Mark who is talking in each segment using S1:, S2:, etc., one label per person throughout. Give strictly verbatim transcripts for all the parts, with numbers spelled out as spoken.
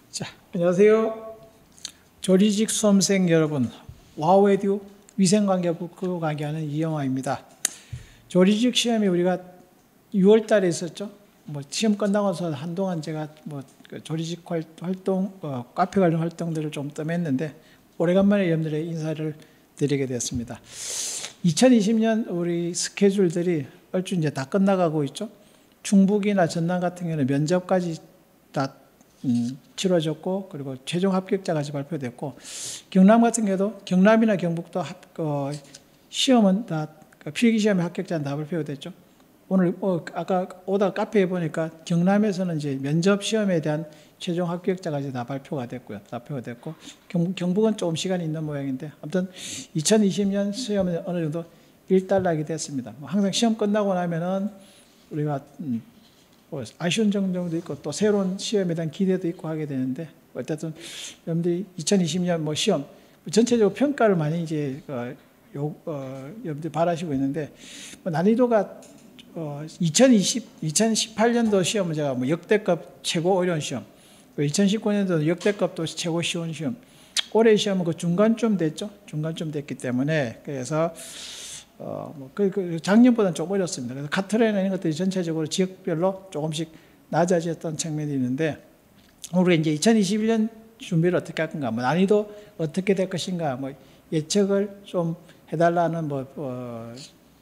S1: 자, 안녕하세요. 조리직 수험생 여러분, 와우에듀 위생관계 북극 강의하는 이영화입니다. 조리직 시험이 우리가 유월 달에 있었죠. 뭐 시험 끝나고서 한동안 제가 뭐 조리직 활동, 어, 카페 관련 활동들을 좀 뜸했는데 오래간만에 여러분들의 인사를 드리게 되었습니다. 이천이십 년 우리 스케줄들이 얼추 이제 다 끝나가고 있죠. 충북이나 전남 같은 경우는 면접까지 다 음, 치러졌고, 그리고 최종 합격자까지 발표됐고, 경남 같은 경우도 경남이나 경북도 합, 어, 시험은 다 필기시험의 합격자는 다 발표됐죠. 오늘 어, 아까 오다 카페에 보니까 경남에서는 이제 면접 시험에 대한 최종 합격자까지 다 발표가 됐고요. 발표가 됐고, 경북, 경북은 조금 시간이 있는 모양인데, 아무튼 이천이십 년 시험은 어느 정도 일단락이 됐습니다. 항상 시험 끝나고 나면은 우리가 음, 아쉬운 점도 있고 또 새로운 시험에 대한 기대도 있고 하게 되는데, 어쨌든 여러분들이 이천이십 년 뭐 시험 전체적으로 평가를 많이 이제 어, 요, 어, 여러분들이 바라시고 있는데, 뭐 난이도가 어, 이천이십, 이천십팔 년도 시험은 제가 뭐 역대급 최고 어려운 시험, 이천십구 년도 역대급 또 최고 쉬운 시험, 올해 시험은 그 중간쯤 됐죠. 중간쯤 됐기 때문에 그래서 어, 뭐, 그, 그, 작년보다는 좀 어렵습니다. 그래서 카트라이나 이런 것들이 전체적으로 지역별로 조금씩 낮아졌던 측면이 있는데, 우리가 이제 이천이십일 년 준비를 어떻게 할 건가, 뭐, 난이도 어떻게 될 것인가, 뭐, 예측을 좀 해달라는 뭐, 어,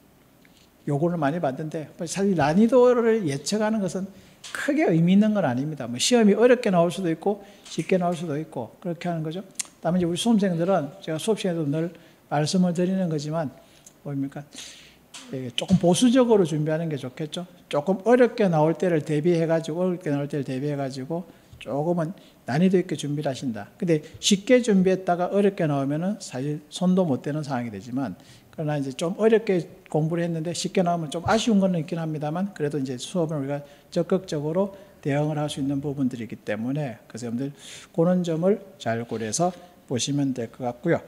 S1: 요구를 많이 받는데, 사실 난이도를 예측하는 것은 크게 의미 있는 건 아닙니다. 뭐, 시험이 어렵게 나올 수도 있고, 쉽게 나올 수도 있고, 그렇게 하는 거죠. 다만 이제 우리 수험생들은 제가 수업 시간에도 늘 말씀을 드리는 거지만, 뭡니까? 조금 보수적으로 준비하는 게 좋겠죠. 조금 어렵게 나올 때를 대비해가지고, 어렵게 나올 때를 대비해가지고, 조금은 난이도 있게 준비를 하신다. 근데 쉽게 준비했다가 어렵게 나오면은 사실 손도 못 대는 상황이 되지만, 그러나 이제 좀 어렵게 공부를 했는데 쉽게 나오면 좀 아쉬운 건 있긴 합니다만, 그래도 이제 수업을 우리가 적극적으로 대응을 할 수 있는 부분들이기 때문에, 그래서 여러분들 그런 점을 잘 고려해서 보시면 될 것 같고요.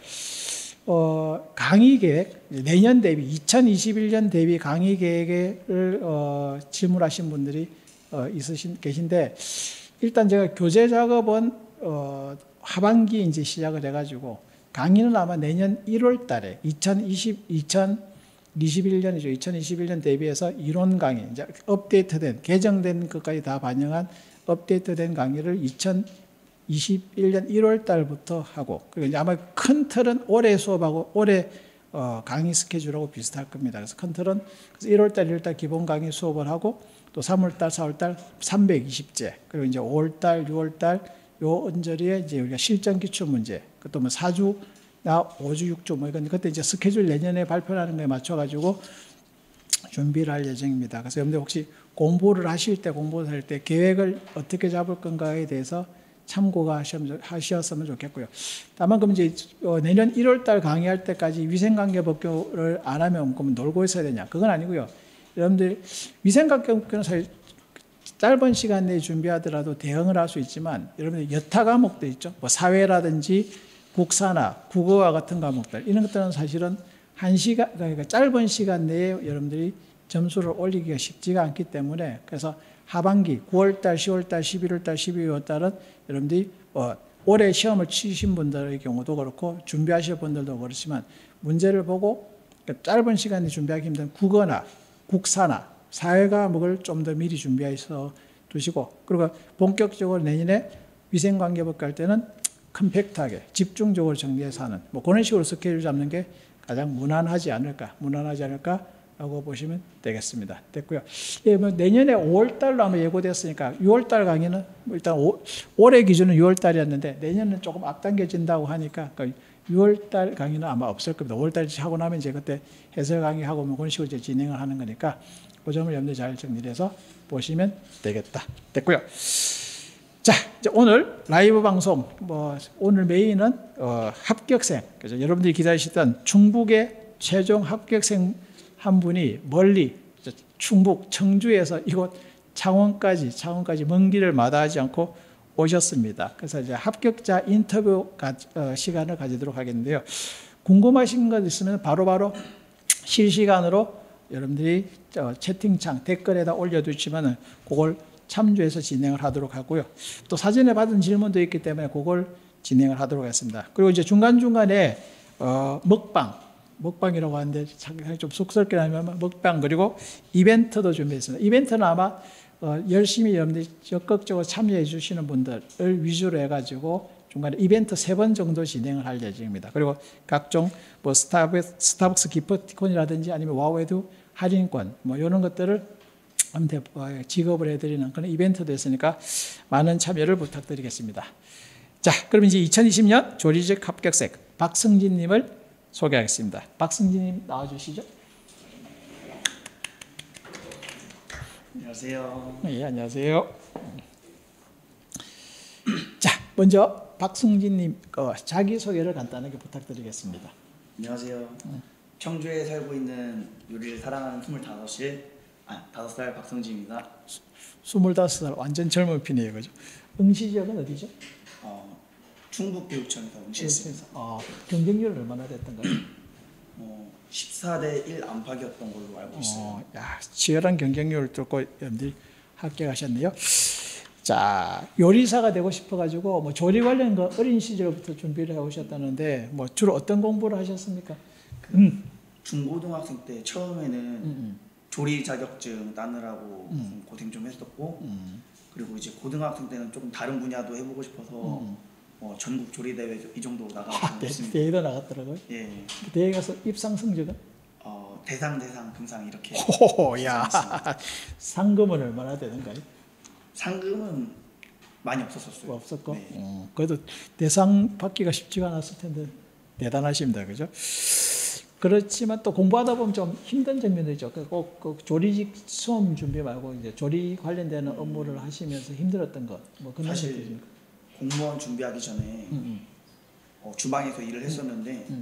S1: 어, 강의 계획, 내년 대비, 이천이십일 년 대비 강의 계획을 어, 질문하신 분들이 어, 있으신, 계신데, 일단 제가 교재 작업은 어, 하반기에 이제 시작을 해가지고, 강의는 아마 내년 일월 달에, 이천이십, 이천이십일 년이죠. 이천이십일 년 대비해서 이론 강의, 이제 업데이트된, 개정된 것까지 다 반영한 업데이트된 강의를 이천이십일 년 일월 달부터 하고, 그리고 이제 아마 큰 틀은 올해 수업하고 올해 어, 강의 스케줄하고 비슷할 겁니다. 그래서 큰 틀은 그래서 일월 달, 일월 달 기본 강의 수업을 하고, 또 삼월 달, 사월 달 삼백이십 제, 그리고 이제 오월 달, 유월 달 요 언저리에 이제 우리가 실전 기출 문제, 그것도 뭐 사 주나 오 주, 육 주 뭐 이건 그때 이제 스케줄 내년에 발표하는 거에 맞춰가지고 준비를 할 예정입니다. 그래서 여러분들 혹시 공부를 하실 때, 공부를 할 때 계획을 어떻게 잡을 건가에 대해서 참고가 하셨으면 좋겠고요. 다만 그럼 이제 내년 일월 달 강의할 때까지 위생관계 법규를 안 하면 그러면 놀고 있어야 되냐? 그건 아니고요. 여러분들 위생관계 법규는 사실 짧은 시간 내에 준비하더라도 대응을 할 수 있지만, 여러분들 여타 과목도 있죠. 뭐 사회라든지 국사나 국어와 같은 과목들, 이런 것들은 사실은 한 시간, 그러니까 짧은 시간 내에 여러분들이 점수를 올리기가 쉽지가 않기 때문에, 그래서 하반기 구월 달, 시월 달, 십일월 달, 십이월 달은 여러분들이 어, 올해 시험을 치신 분들의 경우도 그렇고 준비하실 분들도 그렇지만, 문제를 보고 그러니까 짧은 시간에 준비하기 힘든 국어나 국사나 사회 과목을 좀 더 미리 준비해서 두시고, 그리고 본격적으로 내년에 위생관계법규 할 때는 컴팩트하게 집중적으로 정리해서 하는, 뭐 그런 식으로 스케줄 잡는 게 가장 무난하지 않을까, 무난하지 않을까라고 보시면 되겠습니다. 됐고요. 예, 뭐 내년에 오월 달로 아마 예고됐으니까 유월 달 강의는 뭐 일단 오, 올해 기준은 유월 달이었는데 내년은 조금 앞당겨진다고 하니까 그러니까 유월 달 강의는 아마 없을 겁니다. 오월 달 하고 나면 이제 그때 해설 강의하고 뭐 그런 식으로 이제 진행을 하는 거니까, 그 점을 여러분들 잘 정리해서 보시면 되겠다. 됐고요. 자, 이제 오늘 라이브 방송, 뭐 오늘 메인은 어, 합격생, 그래서 여러분들이 기다리시던 충북의 최종 합격생 한 분이 멀리 충북 청주에서 이곳 창원까지 창원까지 먼 길을 마다하지 않고 오셨습니다. 그래서 이제 합격자 인터뷰 가, 어, 시간을 가지도록 하겠는데요. 궁금하신 것 있으면 바로바로 바로 실시간으로 여러분들이 채팅창 댓글에다 올려두시면 그걸 참조해서 진행을 하도록 하고요. 또 사전에 받은 질문도 있기 때문에 그걸 진행을 하도록 하겠습니다. 그리고 이제 중간중간에 어, 먹방, 먹방이라고 하는데 좀 쑥스럽게 하면 먹방 그리고 이벤트도 준비했습니다. 이벤트는 아마 어, 열심히 여러분들이 적극적으로 참여해 주시는 분들을 위주로 해가지고 중간에 이벤트 세 번 정도 진행을 할 예정입니다. 그리고 각종 뭐 스타벅스, 스타벅스 기프티콘이라든지 아니면 와우에듀 할인권 뭐 이런 것들을 지급을 해드리는 그런 이벤트도 있으니까 많은 참여를 부탁드리겠습니다. 자, 그럼 이제 이천이십 년 조리직 합격생 박승진님을 소개하겠습니다. 박승진님 나와주시죠.
S2: 안녕하세요.
S1: 예, 안녕하세요. 자, 먼저 박승진님 어, 자기소개를 간단하게 부탁드리겠습니다.
S2: 안녕하세요. 음. 청주에 살고 있는 요리를 사랑하는 스물다섯 살, 아, 다섯 살 박성진입니다.
S1: 스물다섯 살 완전 젊은 편이에요, 그죠? 응시 지역은 어디죠?
S2: 어, 충북교육청에서 응시했습니다.
S1: 어, 경쟁률은 얼마나 됐던가요?
S2: 어, 십사 대 일 안팎이었던 걸로 알고 있어요.
S1: 어, 야, 치열한 경쟁률을 뚫고 여러분들이 합격하셨네요. 자, 요리사가 되고 싶어가지고 뭐 조리 관련 거 어린 시절부터 준비를 해오셨다는데 뭐 주로 어떤 공부를 하셨습니까?
S2: 그 음. 중고등학생 때 처음에는 음, 음. 조리 자격증 따느라고 음. 고생 좀 했었고 음. 그리고 이제 고등학생 때는 조금 다른 분야도 해보고 싶어서 음. 어, 전국 조리 대회 이 정도 나가고 있습니다.
S1: 대회도 나갔더라고요.
S2: 예.
S1: 그 대회 가서 입상 성적은?
S2: 어, 대상 대상 금상 이렇게.
S1: 오야. 상금은 얼마나 되는가요?
S2: 상금은 많이 없었었어요.
S1: 없었고.
S2: 네.
S1: 어, 그래도 대상 받기가 쉽지가 않았을 텐데 대단하십니다, 그죠? 그렇지만 또 공부하다 보면 좀 힘든 점도 있죠. 꼭, 꼭 조리직 수험 준비 말고 이제 조리 관련되는 업무를 하시면서 힘들었던 것, 뭐 그런
S2: 사실
S1: 것들입니까?
S2: 공무원 준비하기 전에 음, 음. 어, 주방에서 일을 했었는데 음.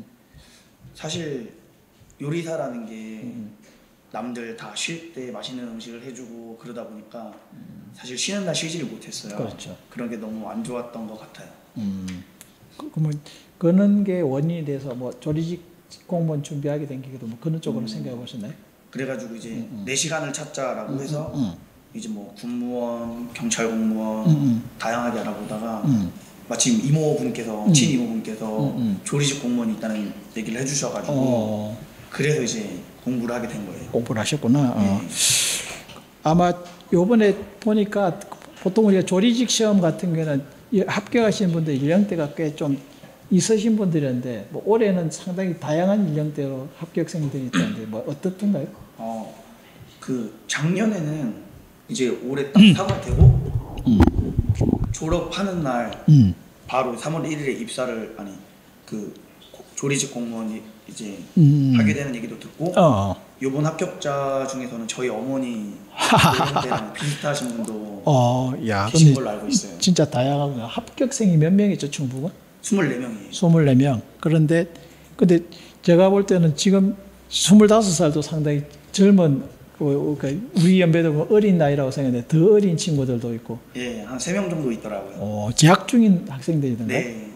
S2: 사실 요리사라는 게 음. 남들 다 쉴 때 맛있는 음식을 해주고 그러다 보니까 음. 사실 쉬는 날 쉬지를 못했어요.
S1: 그렇죠.
S2: 그런 게 너무 안 좋았던 것 같아요.
S1: 음. 그러면 그런 게 원인이 돼서 뭐 조리직 공무원 준비하게 된 게도 뭐 그런 쪽으로 음. 생각해 보셨나요?
S2: 그래가지고 이제 음, 음. 내 시간을 찾자라고
S1: 음,
S2: 해서
S1: 음.
S2: 이제 뭐 군무원, 경찰 공무원
S1: 음.
S2: 다양하게 알아보다가
S1: 음.
S2: 마침 이모분께서
S1: 음.
S2: 친이모분께서
S1: 음, 음.
S2: 조리직 공무원이 있다는 얘기를 해주셔가지고
S1: 어.
S2: 그래서 이제 공부를 하게 된 거예요.
S1: 공부를 하셨구나.
S2: 네.
S1: 어. 아마 요번에 보니까 보통 우리가 조리직 시험 같은 경우는 합격하시는 분들 연령대가 꽤 좀 있으신 분들인데 뭐 올해는 상당히 다양한 연령대로 합격생들이 있다는데 뭐 어떻던가요?
S2: 어, 그 작년에는 이제 올해 딱 삼월 되고
S1: 음.
S2: 졸업하는 날
S1: 음.
S2: 바로 삼월 일일에 입사를 아니 그 조리직 공무원이 이제
S1: 음.
S2: 하게 되는 얘기도 듣고
S1: 어.
S2: 이번 합격자 중에서는 저희 어머니 때랑 비슷하신 분도
S1: 어, 야,
S2: 계신 걸로 알고 있어요.
S1: 진짜 다양하구나. 합격생이 몇 명이죠, 충북은?
S2: 스물네 명이에요.
S1: 스물네 명. 그런데 근데 제가 볼 때는 지금 스물다섯 살도 상당히 젊은 우리 연배도 어린 나이라고 생각했는데 더 어린 친구들도 있고.
S2: 예, 한 세 명 정도 있더라고요.
S1: 어, 재학 중인 학생들이던가요?
S2: 네.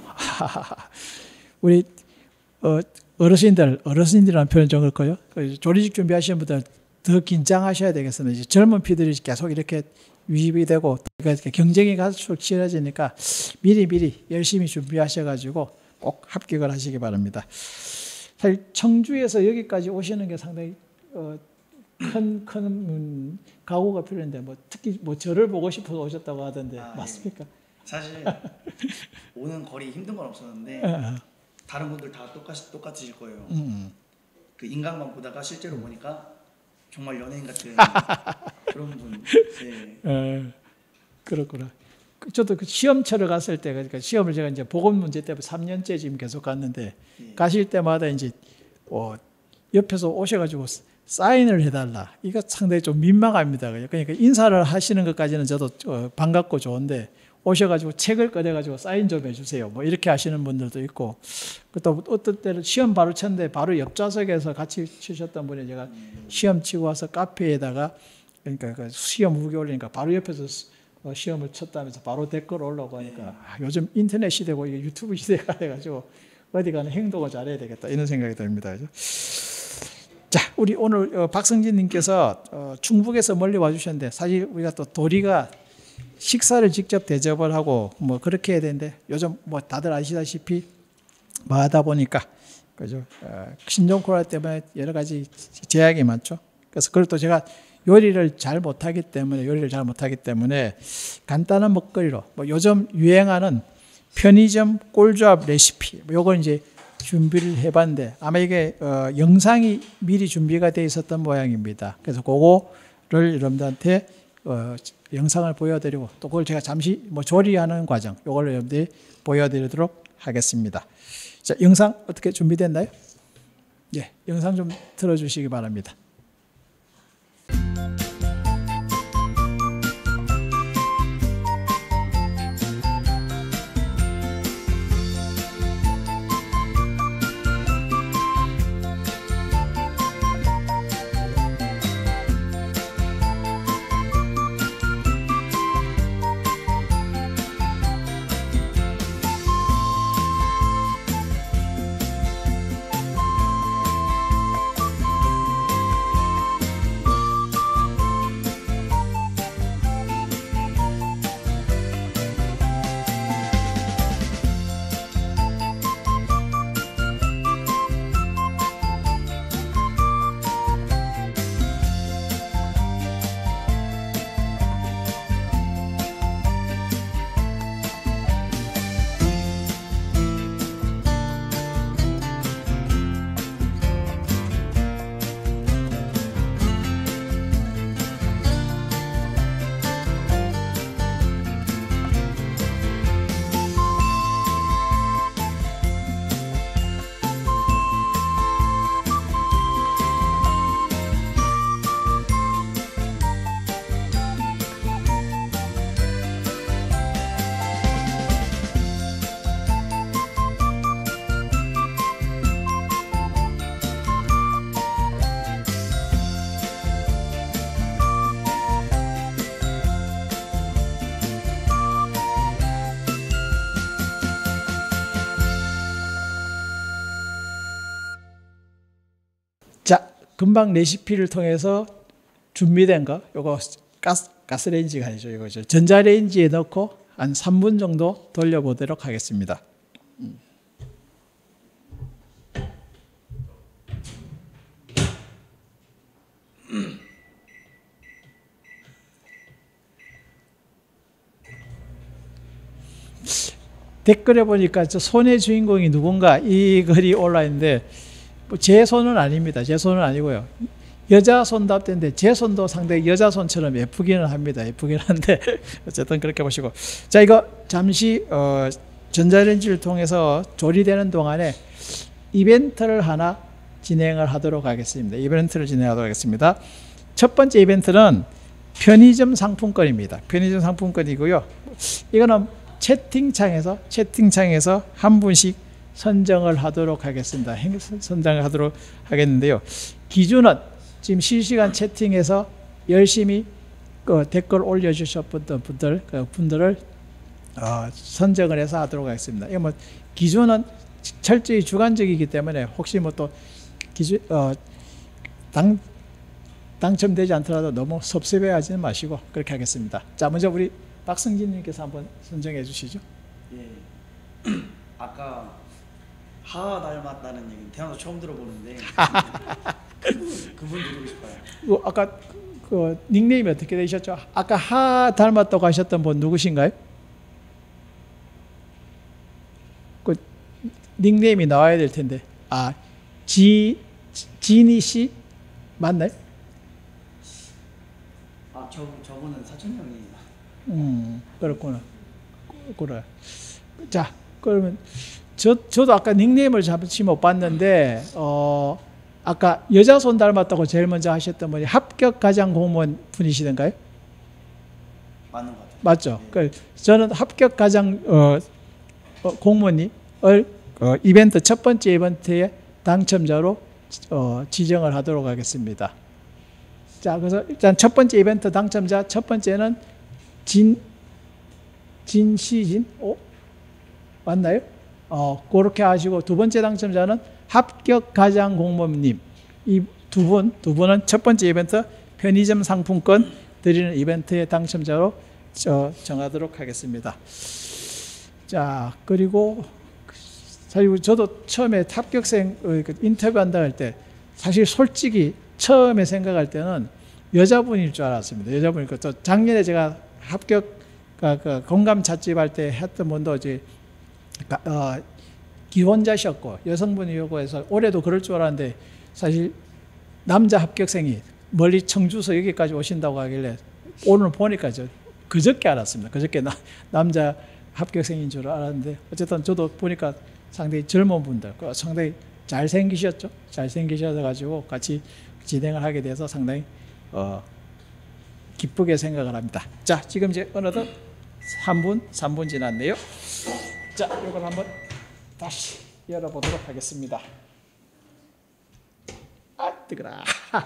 S1: 우리 어, 어르신들, 어르신들이라는 표현 좀 그럴까요? 조리직 준비하시는 분들 더 긴장하셔야 되겠습니다. 이제 젊은 피들이 계속 이렇게 유입이 되고 경쟁이 갈수록 치열해지니까 미리 미리 열심히 준비하셔가지고 꼭 합격을 하시기 바랍니다. 사실 청주에서 여기까지 오시는 게 상당히 어, 큰, 큰 음, 각오가 필요한데 뭐 특히 뭐 저를 보고 싶어서 오셨다고 하던데 아, 맞습니까?
S2: 예. 사실 오는 거리 힘든 건 없었는데 다른 분들 다 똑같이 똑같으실 거예요. 음. 그 인강만 보다가 실제로 음. 보니까 정말 연예인 같은 그런 분. 네.
S1: 어, 그렇구나. 저도 그 시험 치러 갔을 때, 그러니까 시험을 제가 이제 보건 문제 때문에 삼 년째 지금 계속 갔는데 네. 가실 때마다 이제 어, 옆에서 오셔가지고 사인을 해달라. 이거 상당히 좀 민망합니다. 그러니까 인사를 하시는 것까지는 저도 반갑고 좋은데 오셔가지고 책을 꺼내가지고 사인 좀 해주세요. 뭐 이렇게 하시는 분들도 있고, 또 어떤 때는 시험 바로 쳤는데 바로 옆 좌석에서 같이 치셨던 분이 제가 시험 치고 와서 카페에다가 그러니까 그 시험 후기 올리니까 바로 옆에서 시험을 쳤다면서 바로 댓글 올라오고 하니까 아, 요즘 인터넷 시대고 이게 유튜브 시대가 돼가지고 어디 가는 행동을 잘해야 되겠다 이런 생각이 듭니다. 자, 우리 오늘 박성진님께서 충북에서 멀리 와주셨는데 사실 우리가 또 도리가 식사를 직접 대접을 하고 뭐 그렇게 해야 되는데 요즘 뭐 다들 아시다시피 뭐 하다 보니까 그죠? 어, 신종 코로나 때문에 여러 가지 제약이 많죠. 그래서 그걸 또 제가 요리를 잘 못하기 때문에 요리를 잘 못하기 때문에 간단한 먹거리로 뭐 요즘 유행하는 편의점 꿀조합 레시피 뭐 요걸 이제 준비를 해봤는데 아마 이게 어, 영상이 미리 준비가 돼 있었던 모양입니다. 그래서 그거를 여러분들한테 어, 영상을 보여드리고 또 그걸 제가 잠시 뭐 조리하는 과정 요걸 여러분들이 보여드리도록 하겠습니다. 자, 영상 어떻게 준비됐나요? 예, 영상 좀 틀어주시기 바랍니다. 자, 금방 레시피를 통해서 준비된 거, 요거 가스, 가스레인지가 아니죠. 이거죠. 전자레인지에 넣고 한 삼 분 정도 돌려보도록 하겠습니다. 음. 댓글에 보니까 저 손의 주인공이 누군가 이 글이 올라 있는데 제 손은 아닙니다. 제 손은 아니고요. 여자 손답던데 제 손도 상당히 여자 손처럼 예쁘기는 합니다. 예쁘긴 한데 어쨌든 그렇게 보시고 자 이거 잠시 어, 전자레인지를 통해서 조리되는 동안에 이벤트를 하나 진행을 하도록 하겠습니다. 이벤트를 진행하도록 하겠습니다. 첫 번째 이벤트는 편의점 상품권입니다. 편의점 상품권이고요. 이거는 채팅창에서 채팅창에서 한 분씩 선정을 하도록 하겠습니다. 선정을 하도록 하겠는데요. 기준은 지금 실시간 채팅에서 열심히 그 댓글 올려주셨던 분들, 그 분들을 어, 선정을 해서 하도록 하겠습니다. 이거 뭐 기준은 철저히 주관적이기 때문에 혹시 뭐 또 기준 어, 당 당첨되지 않더라도 너무 섭섭해하지는 마시고 그렇게 하겠습니다. 자, 먼저 우리 박승진님께서 한번 선정해 주시죠.
S2: 예. 아까 하하 닮았다는 얘기는 태어나서 처음 들어보는데 그분, 그분 누르고 싶어요.
S1: 뭐 아까 그 닉네임이 어떻게 되셨죠? 아까 하 닮았다고 하셨던 분 누구신가요? 그 닉네임이 나와야 될 텐데. 아, 지 지니 씨 맞나요?
S2: 아, 저 저분은 사촌 형이에요.
S1: 음, 그렇구나. 그래. 자, 그러면 저 저도 아까 닉네임을 잠시 못 봤는데 어 아까 여자 손 닮았다고 제일 먼저 하셨던 분이 합격 가장 공무원 분이시던가요?
S2: 맞는 것 같아요.
S1: 맞죠.
S2: 네.
S1: 그 저는 합격 가장 어, 어, 공무원을 어, 이벤트 첫 번째 이벤트의 당첨자로 어, 지정을 하도록 하겠습니다. 자, 그래서 일단 첫 번째 이벤트 당첨자 첫 번째는 진 진시진, 어? 맞나요? 어, 그렇게 하시고 두 번째 당첨자는 합격 가장 공무원님. 이 두 분, 두 분은 첫 번째 이벤트 편의점 상품권 드리는 이벤트의 당첨자로 저 정하도록 하겠습니다. 자, 그리고 사실 저도 처음에 합격생 인터뷰한다 할 때 사실 솔직히 처음에 생각할 때는 여자분일 줄 알았습니다. 여자분이니까 또 작년에 제가 합격 그 공감 찻집 때 했던 분도 이제 어, 기혼자셨고 여성분이고 해서 올해도 그럴 줄 알았는데 사실 남자 합격생이 멀리 청주서 여기까지 오신다고 하길래 오늘 보니까 저 그저께 알았습니다. 그저께 나, 남자 합격생인 줄 알았는데 어쨌든 저도 보니까 상당히 젊은 분들 상당히 잘생기셨죠. 잘생기셔가지고 같이 진행을 하게 돼서 상당히 어, 기쁘게 생각을 합니다. 자, 지금 이제 어느덧 삼 분, 삼 분 지났네요. 자, 이걸 한번 다시 열어보도록 하겠습니다. 아, 뜨거라.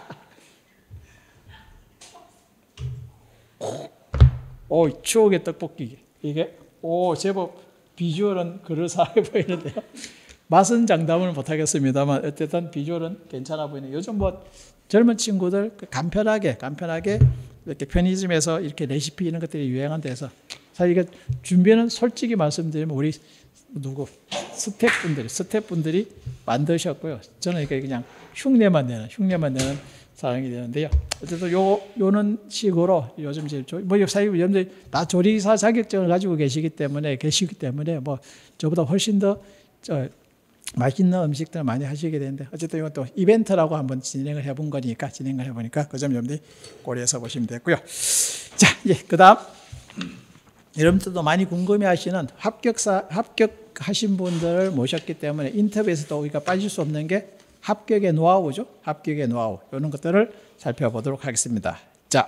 S1: 오, 추억의 떡볶이. 이게, 오, 제법 비주얼은 그럴싸해 보이는데요. 맛은 장담을 못하겠습니다만, 어쨌든 비주얼은 괜찮아 보이네요. 요즘 뭐 젊은 친구들 간편하게, 간편하게 이렇게 편의점에서 이렇게 레시피 이런 것들이 유행한 데서 사실 이게 준비는 솔직히 말씀드리면 우리 누구 스태프분들이 스태프분들이 만드셨고요. 저는 이게 그냥 흉내만 내는 흉내만 내는 상황이 되는데요. 어쨌든 요 요는 식으로 요즘 이제 뭐 사실 여러분들 다 조리사 자격증을 가지고 계시기 때문에 계시기 때문에 뭐 저보다 훨씬 더 저 맛있는 음식들을 많이 하시게 되는데 어쨌든 이건 또 이벤트라고 한번 진행을 해본 거니까 진행을 해보니까 그 점 여러분들이 고려해서 보시면 되고요. 자, 이제 그다음 여러분들도 많이 궁금해하시는 합격사 합격하신 분들을 모셨기 때문에 인터뷰에서도 우리가 빠질 수 없는 게 합격의 노하우죠. 합격의 노하우 이런 것들을 살펴보도록 하겠습니다. 자,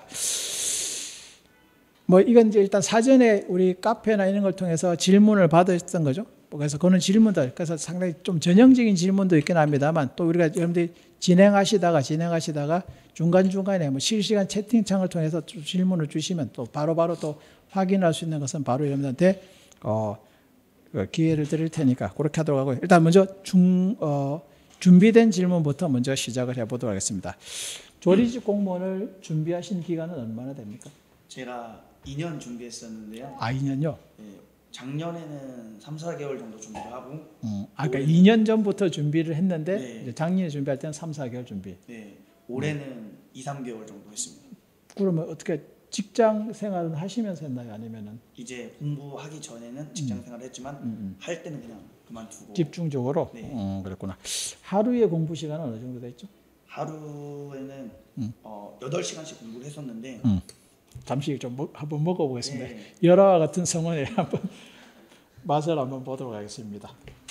S1: 뭐 이건 이제 일단 사전에 우리 카페나 이런 걸 통해서 질문을 받았던 거죠. 그래서 그런 질문들, 그래서 상당히 좀 전형적인 질문도 있긴 합니다만 또 우리가 여러분들이 진행하시다가 진행하시다가 중간 중간에 뭐 실시간 채팅창을 통해서 질문을 주시면 또 바로바로 바로 또 확인할 수 있는 것은 바로 여러분들한테 어, 기회를 드릴 테니까 그렇게 하도록 하고요. 일단 먼저 중 어, 준비된 질문부터 먼저 시작을 해보도록 하겠습니다. 조리직 공무원을 준비하신 기간은 얼마나 됩니까?
S2: 제가 이 년 준비했었는데요.
S1: 아, 이 년요?
S2: 네, 작년에는 삼, 사 개월 정도 준비를 하고
S1: 음, 아, 그러니까 이 년 전부터 준비를 했는데
S2: 네.
S1: 이제 작년에 준비할 때는 삼, 사 개월 준비.
S2: 네, 올해는 음. 이, 삼 개월 정도 했습니다.
S1: 그러면 어떻게 직장 생활은 하시면서 했나요? 아니면은
S2: 이제 공부하기 전에는 직장 생활을 했지만
S1: 음, 음.
S2: 할 때는 그냥 그만두고
S1: 집중적으로?
S2: 네.
S1: 음, 그랬구나. 하루에 공부 시간은 어느 정도 됐죠?
S2: 하루에는
S1: 음.
S2: 어, 여덟 시간씩 공부를 했었는데
S1: 음. 잠시 좀 먹, 한번 먹어보겠습니다.
S2: 네.
S1: 열화와 같은 성원에 한번 맛을 한번 보도록 하겠습니다.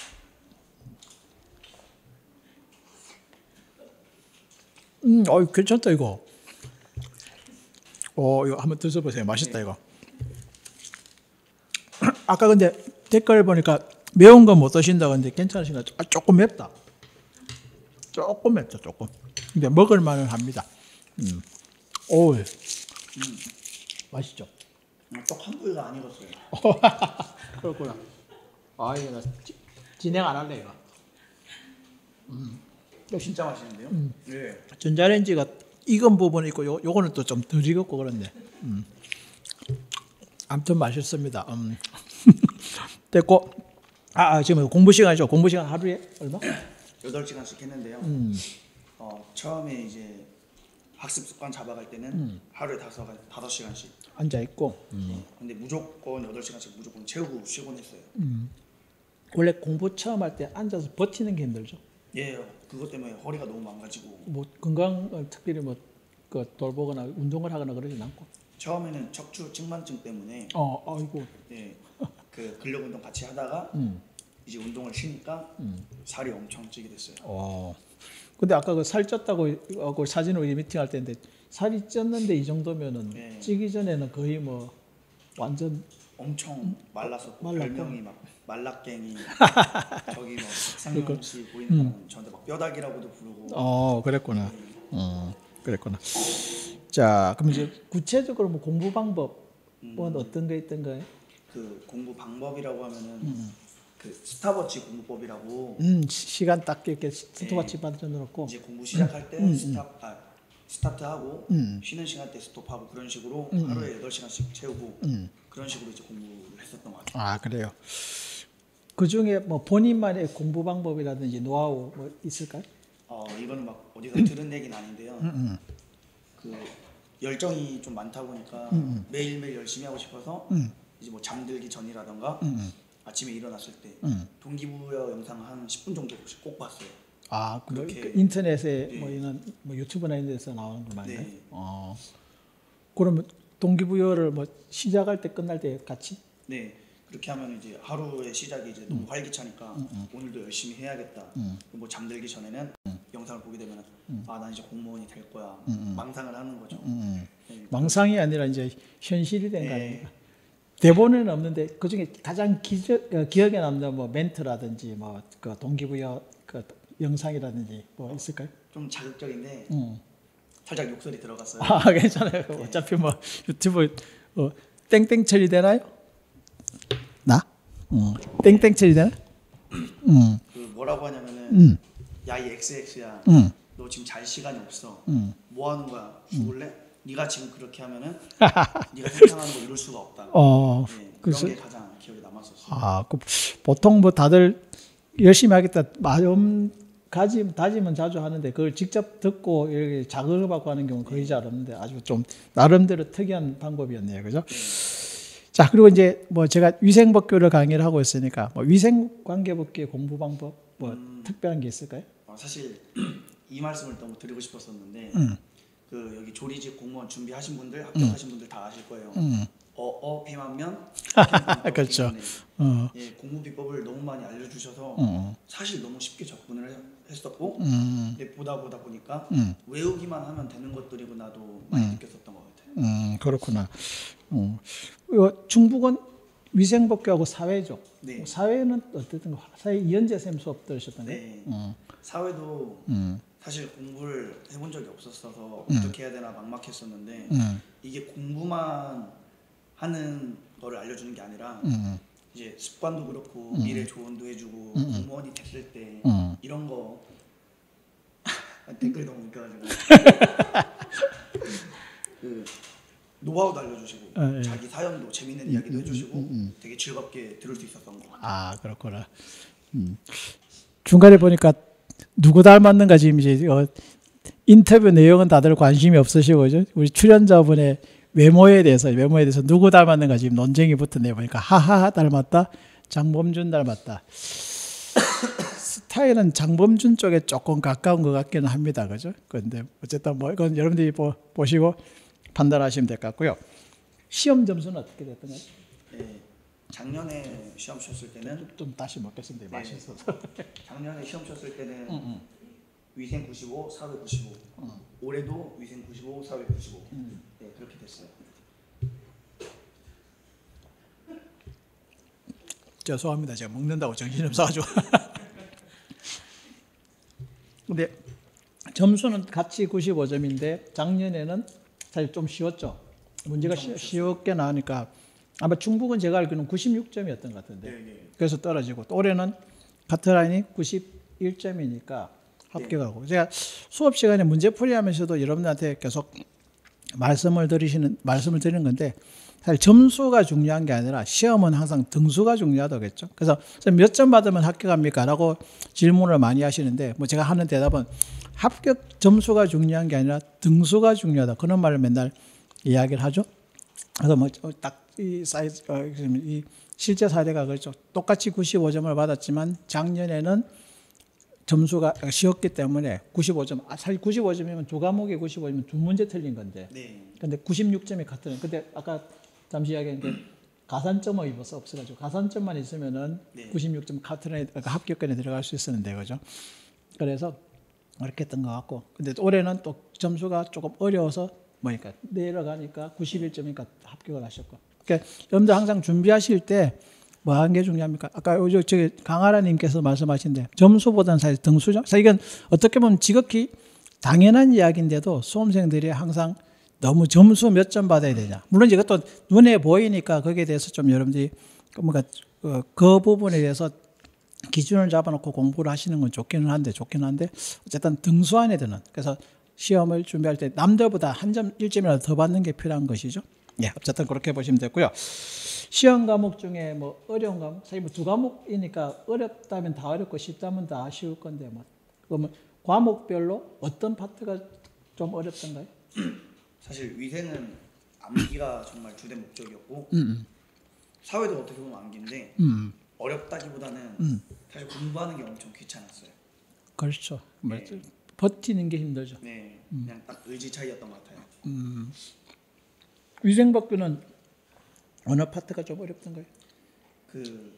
S1: 음, 어, 괜찮다 이거. 어, 이거 한번 드셔보세요. 맛있다 네. 이거. 아까 근데 댓글 보니까 매운 거 못 드신다고 했는데 괜찮으신가요? 아, 조금 맵다. 조금 맵다 조금. 근데 먹을 만은 합니다. 음. 오, 음. 맛있죠?
S2: 떡 한 부위가 안 익었어요.
S1: 그렇구나. 아, 이거 나 지, 진행 안 할래 이거. 음.
S2: 진짜 맛있는데요?
S1: 음.
S2: 네.
S1: 전자레인지가 익은 부분이 있고 요, 요거는 또 좀 덜 익었고 그런데 음. 아무튼 맛있습니다. 음. 됐고 아, 아 지금 공부 시간이죠. 공부 시간 하루에 얼마?
S2: 여덟 시간씩 했는데요.
S1: 음.
S2: 어, 처음에 이제 학습 습관 잡아갈 때는
S1: 음.
S2: 하루에 다섯, 다섯 시간씩
S1: 앉아 있고. 음.
S2: 네. 근데 무조건 여덟 시간씩 무조건 채우고 쉬곤 했어요.
S1: 음. 원래 공부 처음 할 때 앉아서 버티는 게 힘들죠.
S2: 예, 그것 때문에 허리가 너무 망가지고.
S1: 뭐 건강 특별히 뭐 그 돌보거나 운동을 하거나 그러진 않고.
S2: 처음에는 척추 측만증 때문에.
S1: 어, 아이고.
S2: 네, 그 근력 운동 같이 하다가
S1: 음.
S2: 이제 운동을 쉬니까
S1: 음.
S2: 살이 엄청 찌게 됐어요.
S1: 어. 근데 아까 그 살 쪘다고 하고 사진을 우리 미팅할 때인데 살이 쪘는데 이 정도면은
S2: 네.
S1: 찌기 전에는 거의 뭐 완전
S2: 엄청 말랐었고
S1: 말랐고.
S2: 별명이 막 말라깽이 저기 뭐 박상용 씨 보이는
S1: 음.
S2: 사람은 저한테 막 뼈다귀라고도 부르고.
S1: 어, 그랬구나.
S2: 네.
S1: 어, 그랬구나. 자, 그럼 이제 구체적으로 뭐 공부 방법은
S2: 음.
S1: 어떤 게 있던가요?
S2: 그 공부 방법이라고 하면은
S1: 음.
S2: 그 스탑워치 공부법이라고.
S1: 음, 시- 시간 딱 이렇게 스톱워치
S2: 네.
S1: 받쳐 놓고
S2: 이제 공부 시작할 때
S1: 음, 음.
S2: 스탑 아 스타트하고
S1: 음.
S2: 쉬는 시간 때 스톱하고 그런 식으로
S1: 음.
S2: 하루에 여덟 시간씩 채우고
S1: 음.
S2: 그런 식으로 이제 공부를 했었던 것 같아요.
S1: 아, 그래요. 그 중에 뭐 본인만의 공부 방법이라든지 노하우 뭐 있을까요?
S2: 어, 이거는 막 어디서 들은 얘기는 아닌데요.
S1: 음, 음.
S2: 그 열정이 좀 많다 보니까
S1: 음, 음.
S2: 매일매일 열심히 하고 싶어서
S1: 음.
S2: 이제 뭐 잠들기 전이라던가
S1: 음, 음.
S2: 아침에 일어났을 때
S1: 음.
S2: 동기부여 영상 한 십 분 정도씩 꼭 봤어요.
S1: 아, 그
S2: 그렇게-
S1: 인터넷에
S2: 네.
S1: 뭐 이런 뭐 유튜브나 이런 데서 나오는 거 맞나요?
S2: 네.
S1: 어. 그러면 동기부여를 뭐 시작할 때 끝날 때 같이?
S2: 네, 그렇게 하면 이제 하루의 시작이 이제 너무 활기차니까 오늘도 열심히 해야겠다.
S1: 음.
S2: 뭐 잠들기 전에는 영상을 보게 되면 아, 난 이제 공무원이 될 거야.
S1: 음.
S2: 망상을 하는 거죠.
S1: 음.
S2: 네.
S1: 망상이 아니라 이제 현실이 된 거
S2: 네.
S1: 아닙니까? 대본에는 없는데 그 중에 가장 기적, 어, 기억에 남는 뭐 멘트라든지 뭐 그 동기부여 그 영상이라든지 뭐 있을까요?
S2: 좀 자극적인데
S1: 음.
S2: 살짝 욕설이 들어갔어요.
S1: 아, 괜찮아요. 어차피 뭐 유튜브 어, 땡땡 처리 되나요? 나? 음. 땡땡 처리 되나? 음.
S2: 그 뭐라고 하냐면은
S1: 음.
S2: 야, 이 엑스엑스야.
S1: 음.
S2: 너 지금 잘 시간이 없어.
S1: 음.
S2: 뭐 하는 거야? 죽을래? 네가 지금 그렇게 하면은 네가 생각하는 거 이룰 수가 없다.
S1: 어.
S2: 네,
S1: 그래서
S2: 그런 게 가장 기억에 남았었어요.
S1: 아, 그 보통 뭐 다들 열심히 하겠다 마음 가짐 다짐은 자주 하는데 그걸 직접 듣고 이렇게 자극을 받고 하는 경우는 거의 잘 없는데 아주 좀 나름대로 특이한 방법이었네요, 그죠? 자, 그리고 이제 뭐 제가 위생법규를 강의를 하고 있으니까 뭐 위생관계법규의 공부 방법 뭐
S2: 음.
S1: 특별한 게 있을까요?
S2: 어, 사실 이 말씀을 너무 드리고 싶었었는데
S1: 음.
S2: 그 여기 조리직 공무원 준비하신 분들 합격하신 분들 다 아실 거예요.
S1: 음.
S2: 어어 비만면
S1: 그렇죠. 어.
S2: 예, 공부 비법을 너무 많이 알려주셔서
S1: 어.
S2: 사실 너무 쉽게 접근을 해- 했었고
S1: 음.
S2: 근데 보다 보다 보니까
S1: 음.
S2: 외우기만 하면 되는 것들이구나도 많이
S1: 음.
S2: 느꼈었던 것 같아요.
S1: 음, 그렇구나. 어. 어, 중국은 위생법규하고 사회죠.
S2: 네.
S1: 사회는 어쨌든 사회 이현재 쌤 수업 들으셨던가요?
S2: 네.
S1: 어.
S2: 사회도
S1: 음.
S2: 사실 공부를 해본 적이 없었어서 어떻게 해야 되나 막막했었는데
S1: 음.
S2: 이게 공부만 하는 거를 알려주는 게 아니라
S1: 음.
S2: 이제 습관도 그렇고 미래 조언도 해주고
S1: 음.
S2: 공무원이 됐을 때
S1: 음.
S2: 이런 거 댓글이 너무 웃겨가지고 그 노하우도 알려주시고
S1: 아, 예.
S2: 자기 사연도 재밌는 이야기도 해주시고 되게 즐겁게 들을 수 있었던 것 같아요.
S1: 아, 그렇구나. 음. 중간에 보니까 누구 닮았는가 지금 이제 어, 인터뷰 내용은 다들 관심이 없으시고 그죠? 우리 출연자분의 외모에 대해서 외모에 대해서 누구 닮았는가 지금 논쟁이 붙었네요. 보니까 하하하 닮았다, 장범준 닮았다. 스타일은 장범준 쪽에 조금 가까운 것 같기는 합니다, 그죠? 그런데 어쨌든 뭐 이건 여러분들이 보, 보시고 판단하시면 될 것 같고요. 시험 점수는 어떻게 됐던가요?
S2: 네, 작년에 시험 쳤을 때는
S1: 좀 다시 먹겠습니다.
S2: 네.
S1: 맛있어서.
S2: 작년에 시험 쳤을 때는
S1: 응, 응.
S2: 위생 구십오, 사회 구십오.
S1: 응.
S2: 올해도 위생 구십오, 사회 구십오.
S1: 음.
S2: 네, 그렇게 됐어요.
S1: 죄송합니다. 제가 먹는다고 정신이 없어가지고. 근데 점수는 같이 구십오 점인데 작년에는 사실 좀 쉬웠죠. 문제가 쉬, 쉽게 나오니까 아마 중국은 제가 알기로는 구십육 점이었던 것 같은데
S2: 네, 네.
S1: 그래서 떨어지고 또 올해는 카트라인이 구십일 점이니까 합격하고 제가 수업 시간에 문제풀이하면서도 여러분들한테 계속 말씀을 드리시는 말씀을 드리는 건데 사실 점수가 중요한 게 아니라 시험은 항상 등수가 중요하다겠죠. 그래서 몇 점 받으면 합격합니까?라고 질문을 많이 하시는데 뭐 제가 하는 대답은 합격 점수가 중요한 게 아니라 등수가 중요하다 그런 말을 맨날 이야기를 하죠. 그래서 뭐 딱 이 사이즈 어, 이 실제 사례가 그렇죠. 똑같이 구십오 점을 받았지만 작년에는 점수가 쉬웠기 때문에 구십오 점. 아, 사실 구십오 점이면 두 과목에 구십오 점이면 두 문제 틀린 건데.
S2: 네.
S1: 근데 구십육 점이 같은. 근데 아까 잠시 이야기한 게 가산점이 입어서 없어가지고 가산점만 있으면은
S2: 네.
S1: 구십육 점 카트라인 합격권에 들어갈 수 있었는데 그죠. 그래서 그렇게 했던 것 같고. 근데 올해는 또 점수가 조금 어려워서 뭐니까 내려가니까 구십일 점이니까 합격을 하셨고. 그러니까 여러분들 항상 준비하실 때 뭐 하는 게 중요합니까? 아까 저기 강하라님께서 말씀하신데 점수보다는 사실 등수죠. 사실 이건 어떻게 보면 지극히 당연한 이야기인데도 수험생들이 항상 너무 점수 몇 점 받아야 되냐. 물론 이것도 눈에 보이니까 거기에 대해서 좀 여러분들이 뭔가 그 부분에 대해서 기준을 잡아놓고 공부를 하시는 건 좋기는 한데 좋기는 한데 어쨌든 등수 안에 드는 그래서 시험을 준비할 때 남들보다 한 점, 일 점이라도 더 받는 게 필요한 것이죠. 예, 어쨌든 그렇게 보시면 되고요. 시험 과목 중에 뭐 어려운 과목, 사실 뭐 두 과목이니까 어렵다면 다 어렵고 쉽다면 다 쉬울 건데 뭐 그러면 과목별로 어떤 파트가 좀 어렵던가요?
S2: 사실 위생은 암기가 정말 주된 목적이었고
S1: 음,
S2: 사회도 어떻게 보면 암기인데
S1: 음,
S2: 어렵다기보다는
S1: 음.
S2: 사실 공부하는 게 엄청 귀찮았어요.
S1: 그렇죠. 뭐
S2: 네.
S1: 버티는 게 힘들죠.
S2: 네, 그냥 딱 의지 차이였던 것 같아요.
S1: 음. 위생법규는 어느 파트가 좀 어렵던가요?
S2: 그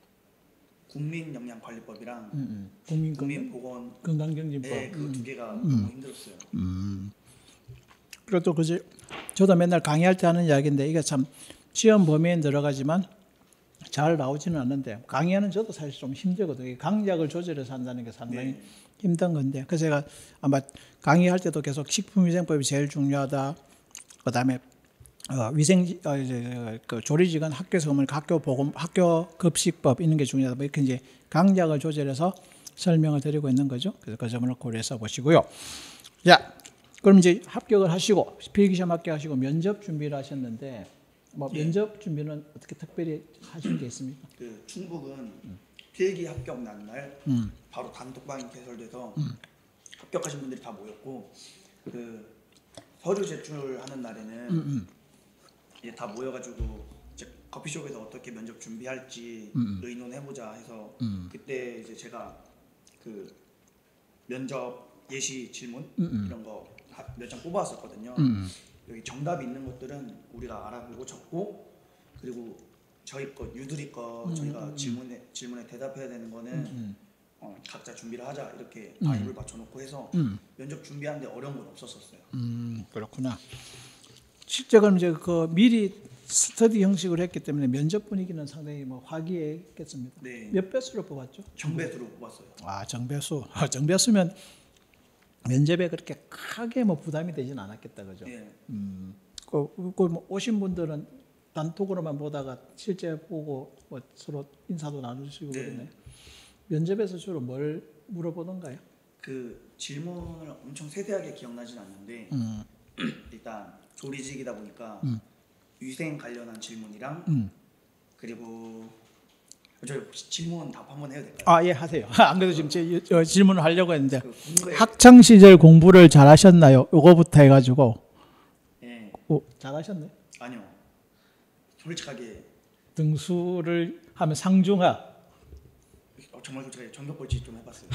S2: 국민영양관리법이랑
S1: 음, 음. 국민
S2: 국민보건
S1: 건강경진법.
S2: 네, 그 두
S1: 음.
S2: 개가 너무 힘들었어요.
S1: 음. 그래도 그지. 저도 맨날 강의할 때 하는 이야기인데 이게 참 시험 범위에 들어가지만 잘 나오지는 않는데 강의하는 저도 사실 좀 힘들거든요. 강약을 조절해서 한다는 게 상당히
S2: 네.
S1: 힘든 건데 그래서 제가 아마 강의할 때도 계속 식품위생법이 제일 중요하다. 그다음에 어, 위생 어, 이제 그 조리직은 학교에서 오면 학교 보건 학교 급식법 있는 게 중요하다. 뭐 이렇게 이제 강약을 조절해서 설명을 드리고 있는 거죠. 그래서 그 점을 고려해서 보시고요. 자, 그럼 이제 합격을 하시고 필기시험 합격하시고 면접 준비를 하셨는데 뭐
S2: 예.
S1: 면접 준비는 어떻게 특별히 하신 게 있습니까?
S2: 그 충북은 필기 합격 난날
S1: 음.
S2: 바로 단톡방이 개설돼서
S1: 음.
S2: 합격하신 분들이 다 모였고 그 서류 제출하는 날에는
S1: 음, 음.
S2: 이제 다 모여가지고 이제 커피숍에서 어떻게 면접 준비할지
S1: 음.
S2: 의논해보자 해서
S1: 음.
S2: 그때 이제 제가 그 면접 예시 질문
S1: 음.
S2: 이런 거 몇 장 뽑아왔었거든요.
S1: 음.
S2: 여기 정답이 있는 것들은 우리가 알아보고 적고 그리고 저희 거 유두리 거
S1: 음.
S2: 저희가 질문에 질문에 대답해야 되는 거는
S1: 음.
S2: 어, 각자 준비를 하자 이렇게
S1: 음.
S2: 바입을 맞춰놓고 해서
S1: 음.
S2: 면접 준비하는데 어려운 건 없었었어요.
S1: 음, 그렇구나. 실제 그럼 이제 그 미리 스터디 형식으로 했기 때문에 면접 분위기는 상당히 뭐 화기애애했겠습니다.
S2: 네,
S1: 몇 배수로 뽑았죠?
S2: 정배수로 뽑았어요.
S1: 아, 정배수. 아, 정배수면 면접에 그렇게 크게 뭐 부담이 되진 않았겠다, 그죠?
S2: 네,
S1: 음, 그, 그 뭐 오신 분들은 단톡으로만 보다가 실제 보고 뭐 서로 인사도 나누시고
S2: 네.
S1: 그러네. 면접에서 주로 뭘 물어보던가요?
S2: 그 질문을 엄청 세세하게 기억나진 않는데
S1: 음,
S2: 일단 조리직이다 보니까
S1: 음.
S2: 위생 관련한 질문이랑
S1: 음.
S2: 그리고 저 혹시 질문 답 한번 해도 될까요?
S1: 아, 예, 하세요. 안 그래도 지금 제, 저 질문을 하려고 했는데
S2: 그 공부에
S1: 학창 시절 공부를 잘 하셨나요? 요거부터 해가지고.
S2: 네,
S1: 오, 잘 하셨네.
S2: 아니요. 솔직하게
S1: 등수를 하면 상중하.
S2: 어, 정말 솔직하게 전교 꼴찌 좀 해봤어요.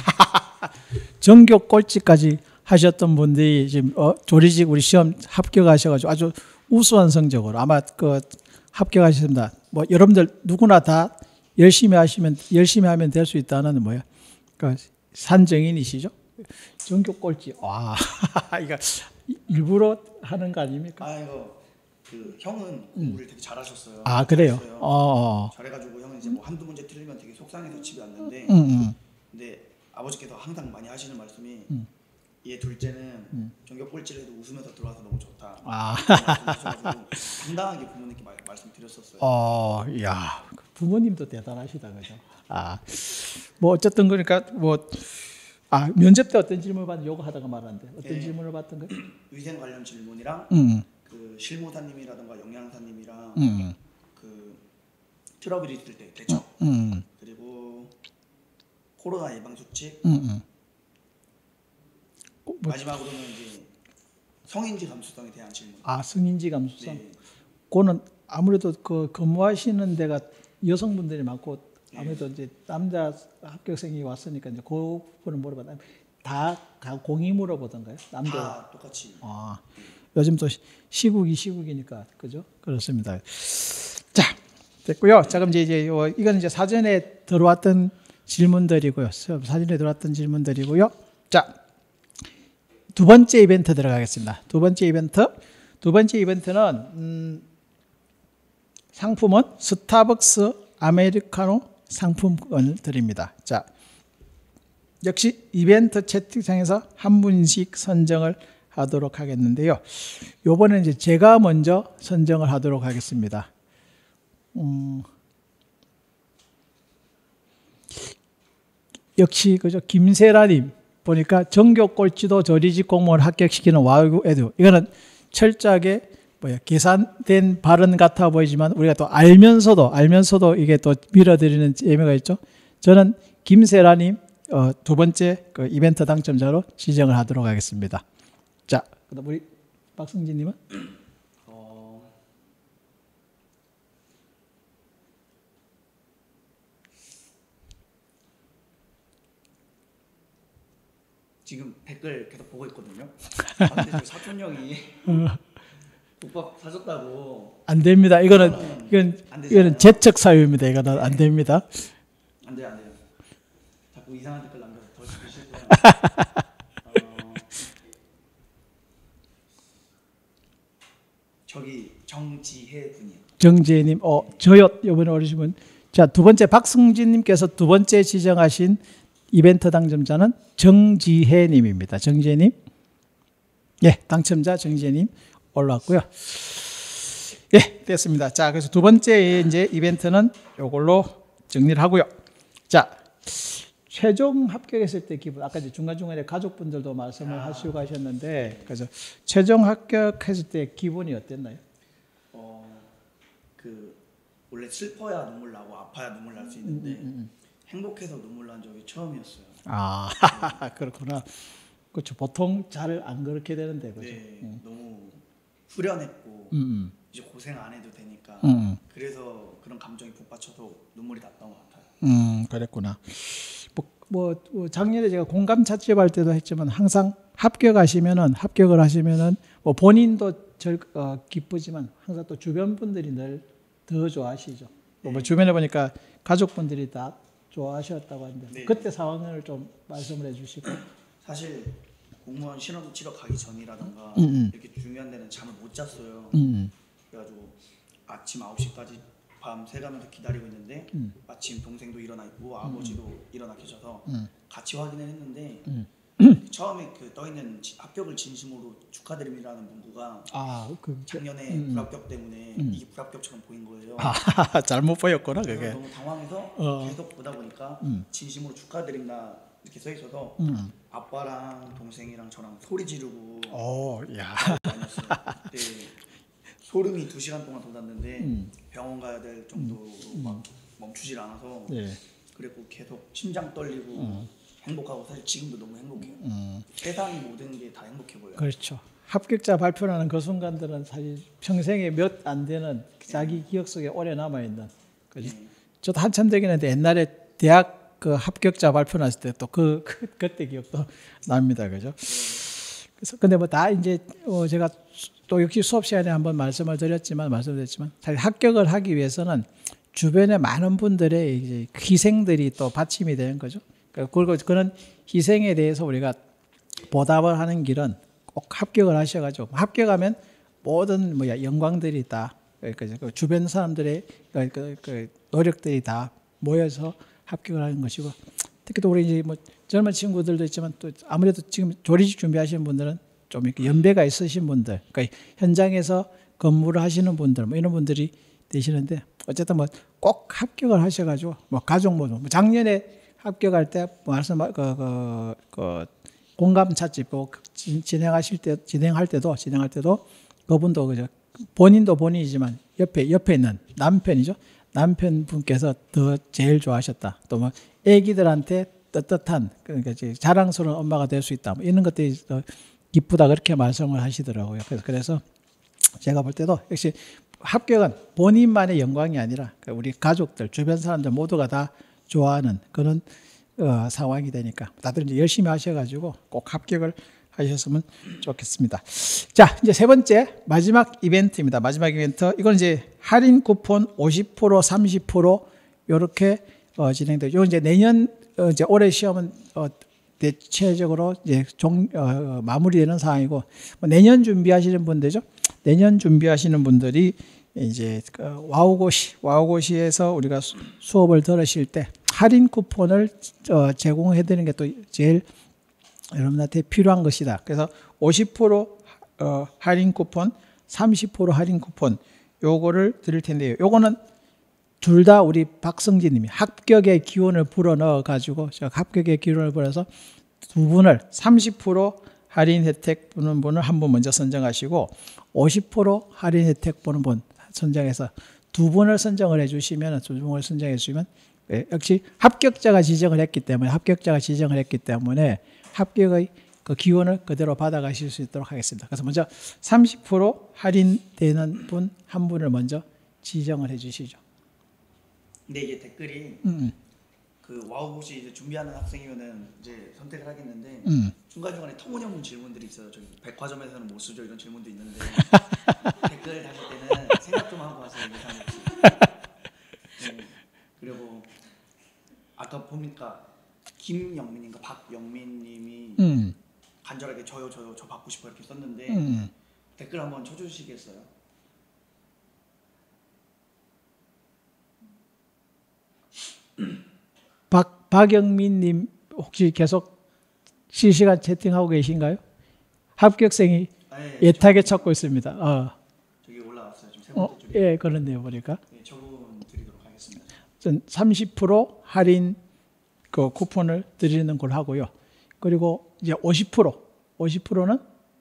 S1: 전교 꼴찌까지 하셨던 분들이 지금 어, 조리직 우리 시험 합격하셔가지고 아주 우수한 성적으로 아마 그 합격하셨습니다. 뭐 여러분들 누구나 다 열심히 하시면 열심히 하면 될 수 있다는 뭐야? 그 산증인이시죠? 전교 꼴찌. 와, 이거 일부러 하는 거 아닙니까?
S2: 아 이거 그 형은 공부를 되게 잘하셨어요.
S1: 아, 그래요?
S2: 잘했어요.
S1: 어, 어.
S2: 잘해가지고 형은 이제 뭐 한두 문제 틀리면 되게 속상해서 집에 왔는데
S1: 음, 음.
S2: 근데 아버지께서 항상 많이 하시는 말씀이
S1: 음.
S2: 얘 둘째는
S1: 음.
S2: 전교 꼴찌를 해도 웃으면서 들어와서 너무 좋다.
S1: 아,
S2: 말씀하셔가지고 당당하게 부모님께 말, 말씀드렸었어요.
S1: 어, 야, 부모님도 대단하시다, 그죠? 아, 뭐 어쨌든 그러니까 뭐, 아 면접 때 어떤 질문을 받는 요거 하다가 말았는데 어떤
S2: 네.
S1: 질문을 받던 거예요?
S2: 위생 관련 질문이랑
S1: 음,
S2: 그 실무사님이라든가 영양사님이랑
S1: 음,
S2: 그 트러블이 있을 때 대처
S1: 음,
S2: 그리고 코로나 예방 수칙
S1: 음, 음. 뭐,
S2: 마지막으로는 이제 성인지 감수성에 대한 질문.
S1: 아 성인지 감수성.
S2: 네.
S1: 그거는 아무래도 그 근무하시는 데가 여성분들이 많고 아무래도 이제 남자 합격생이 왔으니까 이제 그 부분을 물어봤다. 다, 다 공이 물어보던가요? 남자.
S2: 다 똑같이.
S1: 아, 요즘 또 시국이 시국이니까 그죠? 그렇습니다. 자, 됐고요. 자, 그럼 이제, 이제 요, 이건 이제 사전에 들어왔던 질문들이고요. 사전에 들어왔던 질문들이고요. 자, 두 번째 이벤트 들어가겠습니다. 두 번째 이벤트. 두 번째 이벤트는 음, 상품은 스타벅스 아메리카노 상품권을 드립니다. 자, 역시 이벤트 채팅창에서 한 분씩 선정을 하도록 하겠는데요. 요번에 이제 제가 먼저 선정을 하도록 하겠습니다. 음, 역시 그죠 김세라님 보니까 전교 꼴찌도 조리직 공무원 합격시키는 와우 에듀. 이거는 철저하게 뭐야 계산된 발언 같아 보이지만 우리가 또 알면서도 알면서도 이게 또 밀어드리는 의미가 있죠. 저는 김세라님 어, 두 번째 그 이벤트 당첨자로 지정을 하도록 하겠습니다. 자, 그다음 우리 박승진님은
S2: 어, 지금 댓글 계속 보고 있거든요. 아, 근데 저 사촌 형이 국밥 사줬다고.
S1: 안 됩니다. 이거는 이건
S2: 안 되잖아요.
S1: 이거는 재척 사유입니다. 이거는 안 됩니다.
S2: 안 돼요, 안 돼요. 자꾸 이상한 댓글 남겨서 더 시키실 거예요. 어, 저기 정지혜 분이요.
S1: 정재님, 어 저요 이번에 오르신 분. 자, 두 번째 박승진님께서 두 번째 지정하신 이벤트 당첨자는 정지혜님입니다. 정지혜님, 예, 당첨자 정지혜님 올라왔고요. 예, 됐습니다. 자, 그래서 두 번째 이제 이벤트는 이걸로 정리를 하고요. 자, 최종 합격했을 때 기분, 아까 이제 중간중간에 가족분들도 말씀을
S2: 아.
S1: 하시고 가셨는데, 그래서 최종 합격했을 때 기분이 어땠나요?
S2: 어, 그 원래 슬퍼야 눈물 나고 아파야 눈물 날 수 있는데
S1: 음, 음, 음.
S2: 행복해서 눈물 난 적이 처음이었어요.
S1: 아, 그렇구나. 그렇죠. 보통 잘 안 그렇게 되는데, 그죠?
S2: 네,
S1: 음.
S2: 너무 후련했고
S1: 음,
S2: 이제 고생 안 해도 되니까
S1: 음.
S2: 그래서 그런 감정이 북받쳐서 눈물이 났던 것 같아요.
S1: 음, 그랬구나. 뭐, 뭐, 뭐 작년에 제가 공감 찻집 할 때도 했지만 항상 합격하시면은 합격을 하시면은 뭐 본인도 절, 어, 기쁘지만 항상 또 주변 분들이 늘 더 좋아하시죠. 뭐, 뭐 주변에 보니까 가족분들이 다 좋아하셨다고 하는데
S2: 네.
S1: 그때 상황을 좀 말씀을 해주시고.
S2: 사실 공무원 시험 치러 가기 전이라던가
S1: 음, 음.
S2: 이렇게 중요한 데는 잠을 못 잤어요.
S1: 음,
S2: 그래가지고 아침 아홉 시까지 밤 새가면서 기다리고 있는데
S1: 음.
S2: 마침 동생도 일어나 있고 아버지도 일어나 계셔서
S1: 음.
S2: 같이 확인을 했는데
S1: 음.
S2: 처음에 그 떠있는 지- 합격을 진심으로 축하드립니다라는 문구가
S1: 아, 그
S2: 작년에
S1: 음.
S2: 불합격 때문에
S1: 음.
S2: 이게 불합격처럼 보인 거예요.
S1: 아, 잘못 보였구나
S2: 그래서
S1: 그게.
S2: 너무 당황해서
S1: 어.
S2: 계속 보다 보니까
S1: 음.
S2: 진심으로 축하드립니다 이렇게 써 있어서
S1: 음.
S2: 아빠랑 동생이랑 저랑 소리 지르고
S1: 오, 야.
S2: 다녔어요. 그때 소름이 두 시간 동안 돋았는데
S1: 음.
S2: 병원 가야 될 정도로 막 멈추질 않아서
S1: 네.
S2: 그리고 계속 심장 떨리고 행복하고 사실 지금도 너무 행복해요.
S1: 음.
S2: 세상이 모든 게 다 행복해 보여요.
S1: 그렇죠. 합격자 발표하는 그 순간들은 사실 평생에 몇 안 되는 자기 기억 속에 오래 남아 있는. 그죠?
S2: 네.
S1: 저도 한참 되긴 했는데 옛날에 대학 그 합격자 발표 났을 때 또 그 그, 그때 기억도 납니다. 그죠? 그래서 근데 뭐 다 이제 어 제가 또 역시 수업 시간에 한번 말씀을 드렸지만 말씀드렸지만 사실 합격을 하기 위해서는 주변에 많은 분들의 이제 희생들이 또 받침이 되는 거죠. 그리고 그런 희생에 대해서 우리가 보답을 하는 길은 꼭 합격을 하셔가지고 합격하면 모든 뭐야 영광들이 다 그 주변 사람들의 그, 그, 그 노력들이 다 모여서 합격을 하는 것이고 특히 또 우리 이제 뭐 젊은 친구들도 있지만 또 아무래도 지금 조리직 준비하시는 분들은 좀 이렇게 연배가 있으신 분들, 그러니까 현장에서 근무를 하시는 분들, 뭐 이런 분들이 되시는데 어쨌든 뭐 꼭 합격을 하셔가지고 뭐 가족 모두 뭐 작년에 합격할 때 말씀 그, 그, 그 공감 찻집 진행하실 때 진행할 때도 진행할 때도 그분도 그죠 본인도 본인이지만 옆에 옆에 있는 남편이죠 남편분께서 더 제일 좋아하셨다 또 뭐 아기들한테 떳떳한 그러니까 자랑스러운 엄마가 될 수 있다 뭐 이런 것들이 더 기쁘다 그렇게 말씀을 하시더라고요. 그래서 그래서 제가 볼 때도 역시 합격은 본인만의 영광이 아니라 우리 가족들 주변 사람들 모두가 다 좋아하는 그런 어, 상황이 되니까 다들 이제 열심히 하셔가지고 꼭 합격을 하셨으면 좋겠습니다. 자, 이제 세 번째 마지막 이벤트입니다. 마지막 이벤트 이건 이제 할인 쿠폰 오십 퍼센트, 삼십 퍼센트 이렇게 어, 진행되죠. 이건 이제 내년 어, 이제 올해 시험은 어, 대체적으로 이제 종 어, 마무리되는 상황이고 뭐 내년 준비하시는 분들죠. 내년 준비하시는 분들이 이제 그 와우고시 와우고시에서 우리가 수, 수업을 들으실 때 할인 쿠폰을 어, 제공해 드리는 게 또 제일 여러분한테 필요한 것이다. 그래서 오십 퍼센트 어, 할인 쿠폰, 삼십 퍼센트 할인 쿠폰 요거를 드릴 텐데요. 요거는 둘 다 우리 박성진 님이 합격의 기운을 불어넣어 가지고 합격의 기운을 불어서 두 분을 삼십 퍼센트 할인 혜택 보는 분을 한 분 먼저 선정하시고 오십 퍼센트 할인 혜택 보는 분 선정해서 두 분을 선정을 해주시면 두 분을 선정해 주시면 역시 합격자가 지정을 했기 때문에 합격자가 지정을 했기 때문에 합격의 그 기원을 그대로 받아가실 수 있도록 하겠습니다. 그래서 먼저 삼십 퍼센트 할인되는 분 한 분을 먼저 지정을 해주시죠.
S2: 근데 이게 댓글이
S1: 음.
S2: 그 와우 혹시 이제 준비하는 학생이면은 이제 선택을 하겠는데
S1: 음.
S2: 중간중간에 터무니없는 질문들이 있어요. 저기 백화점에서는 못 쓰죠 이런 질문도 있는데 댓글 다실 때는 생각 좀 하고 하세요. 네. 그리고 아까 보니까 김영민인가 박영민님이
S1: 음.
S2: 간절하게 저요 저요 저 받고 싶어 이렇게 썼는데
S1: 음.
S2: 댓글 한번 쳐주시겠어요?
S1: 박, 박영민님 혹시 계속 실시간 채팅하고 계신가요? 합격생이
S2: 네,
S1: 애타게 찾고 있습니다. 어.
S2: 저기 올라왔어요. 지금 세 번째
S1: 어,
S2: 줄에.
S1: 예, 그렇네요. 보니까.
S2: 네, 저분 드리도록 하겠습니다.
S1: 전 삼십 퍼센트 할인 그 쿠폰을 드리는 걸 하고요. 그리고 이제 오십 퍼센트, 오십 퍼센트는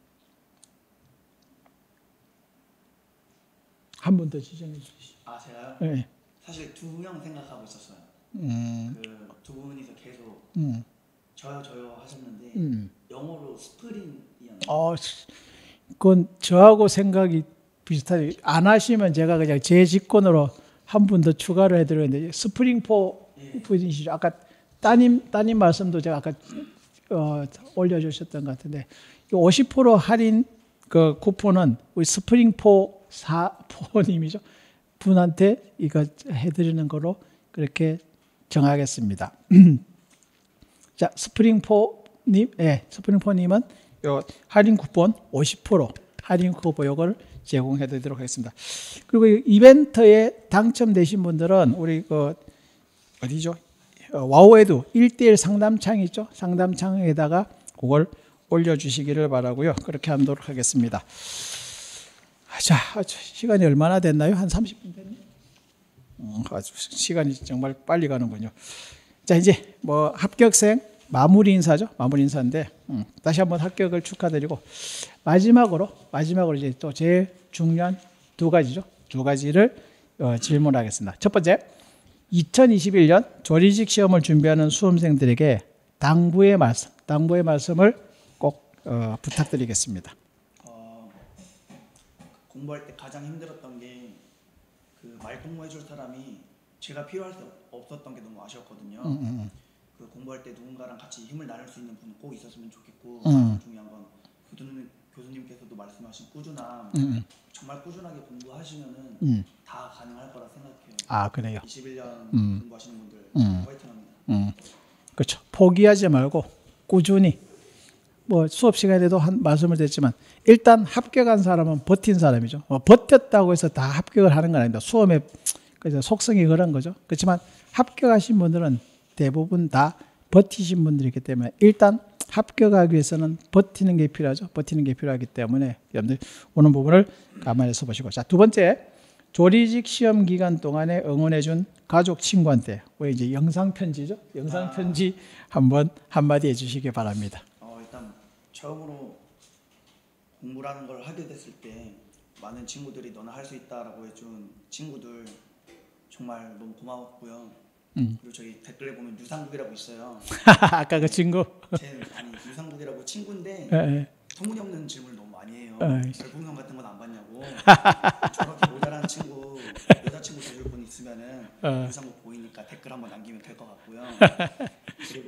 S1: 한 번 더 지정해 주시죠.
S2: 아 제가요?
S1: 예.
S2: 사실 두 명 생각하고 있었어요.
S1: 음.
S2: 그 두 분이서 계속
S1: 음.
S2: 저요 저요 하셨는데
S1: 음.
S2: 영어로 스프링이었나요?
S1: 어, 그건 저하고 생각이 비슷하죠. 안 하시면 제가 그냥 제 직권으로 한 분 더 추가를 해드렸는데 스프링포
S2: 예.
S1: 분이시죠. 아까 따님 따님 말씀도 제가 아까 어, 올려주셨던 것 같은데 오십 퍼센트 할인 그 쿠폰은 우리 스프링포 사포님이죠. 분한테 이거 해드리는 거로 그렇게 정하겠습니다. 자, 스프링포님, 예, 스프링포님은 요 할인 쿠폰 오십 퍼센트 할인 쿠폰 요걸 제공해 드리도록 하겠습니다. 그리고 이 이벤트에 당첨되신 분들은 우리 그 어디죠? 어, 와우에두 일 대일 상담창 있죠? 상담창에다가 그걸 올려주시기를 바라고요. 그렇게 하도록 하겠습니다. 자, 시간이 얼마나 됐나요? 한 삼십 분 됐나요? 음, 아주 시간이 정말 빨리 가는군요. 자, 이제 뭐 합격생 마무리 인사죠. 마무리 인사인데 음, 다시 한번 합격을 축하드리고 마지막으로 마지막으로 이제 또 제일 중요한 두 가지죠. 두 가지를 어, 질문하겠습니다. 첫 번째, 이천이십일 년 조리직 시험을 준비하는 수험생들에게 당부의 말씀, 당부의 말씀을 꼭 어, 부탁드리겠습니다.
S2: 어, 공부할 때 가장 힘들었던 게 그 말동무해줄 사람이 제가 필요할 때 없었던 게 너무 아쉬웠거든요.
S1: 음, 음.
S2: 그 공부할 때 누군가랑 같이 힘을 나눌 수 있는 분 꼭 있었으면 좋겠고
S1: 음.
S2: 가장 중요한 건 교수님, 교수님께서도 말씀하신 꾸준함.
S1: 음.
S2: 정말 꾸준하게 공부하시면은
S1: 음.
S2: 다 가능할 거라 생각해요.
S1: 아, 그래요.
S2: 이십일 년
S1: 음.
S2: 공부하시는 분들
S1: 음.
S2: 화이팅합니다.
S1: 음. 그렇죠. 포기하지 말고 꾸준히 뭐 수업 시간에도 한 말씀을 드렸지만 일단 합격한 사람은 버틴 사람이죠. 뭐 버텼다고 해서 다 합격을 하는 건 아닙니다. 수험의 그래서 속성이 그런 거죠. 그렇지만 합격하신 분들은 대부분 다 버티신 분들이기 때문에 일단 합격하기 위해서는 버티는 게 필요하죠. 버티는 게 필요하기 때문에 여러분들 오는 부분을 감안해서 보시고 자, 두 번째 조리직 시험 기간 동안에 응원해준 가족 친구한테 우리 이제 영상 편지죠. 영상 편지 한번 한마디 해주시기 바랍니다.
S2: 어, 일단 처음으로 공부라는 걸 하게 됐을 때 많은 친구들이 너는 할 수 있다라고 해준 친구들 정말 너무 고마웠고요.
S1: 음.
S2: 그리고 저기 댓글에 보면 유상국이라고 있어요.
S1: 아까 그 친구.
S2: 제 아니 유상국이라고 친구인데
S1: 예, 예.
S2: 터무니없는 질문을 너무 많이 해요.
S1: 에이.
S2: 별풍선 같은 건 안 받냐고. 저렇게 모자란 친구 여자친구 되줄 분 있으면은
S1: 어.
S2: 유상국 보이니까 댓글 한번 남기면 될 것 같고요. 그리고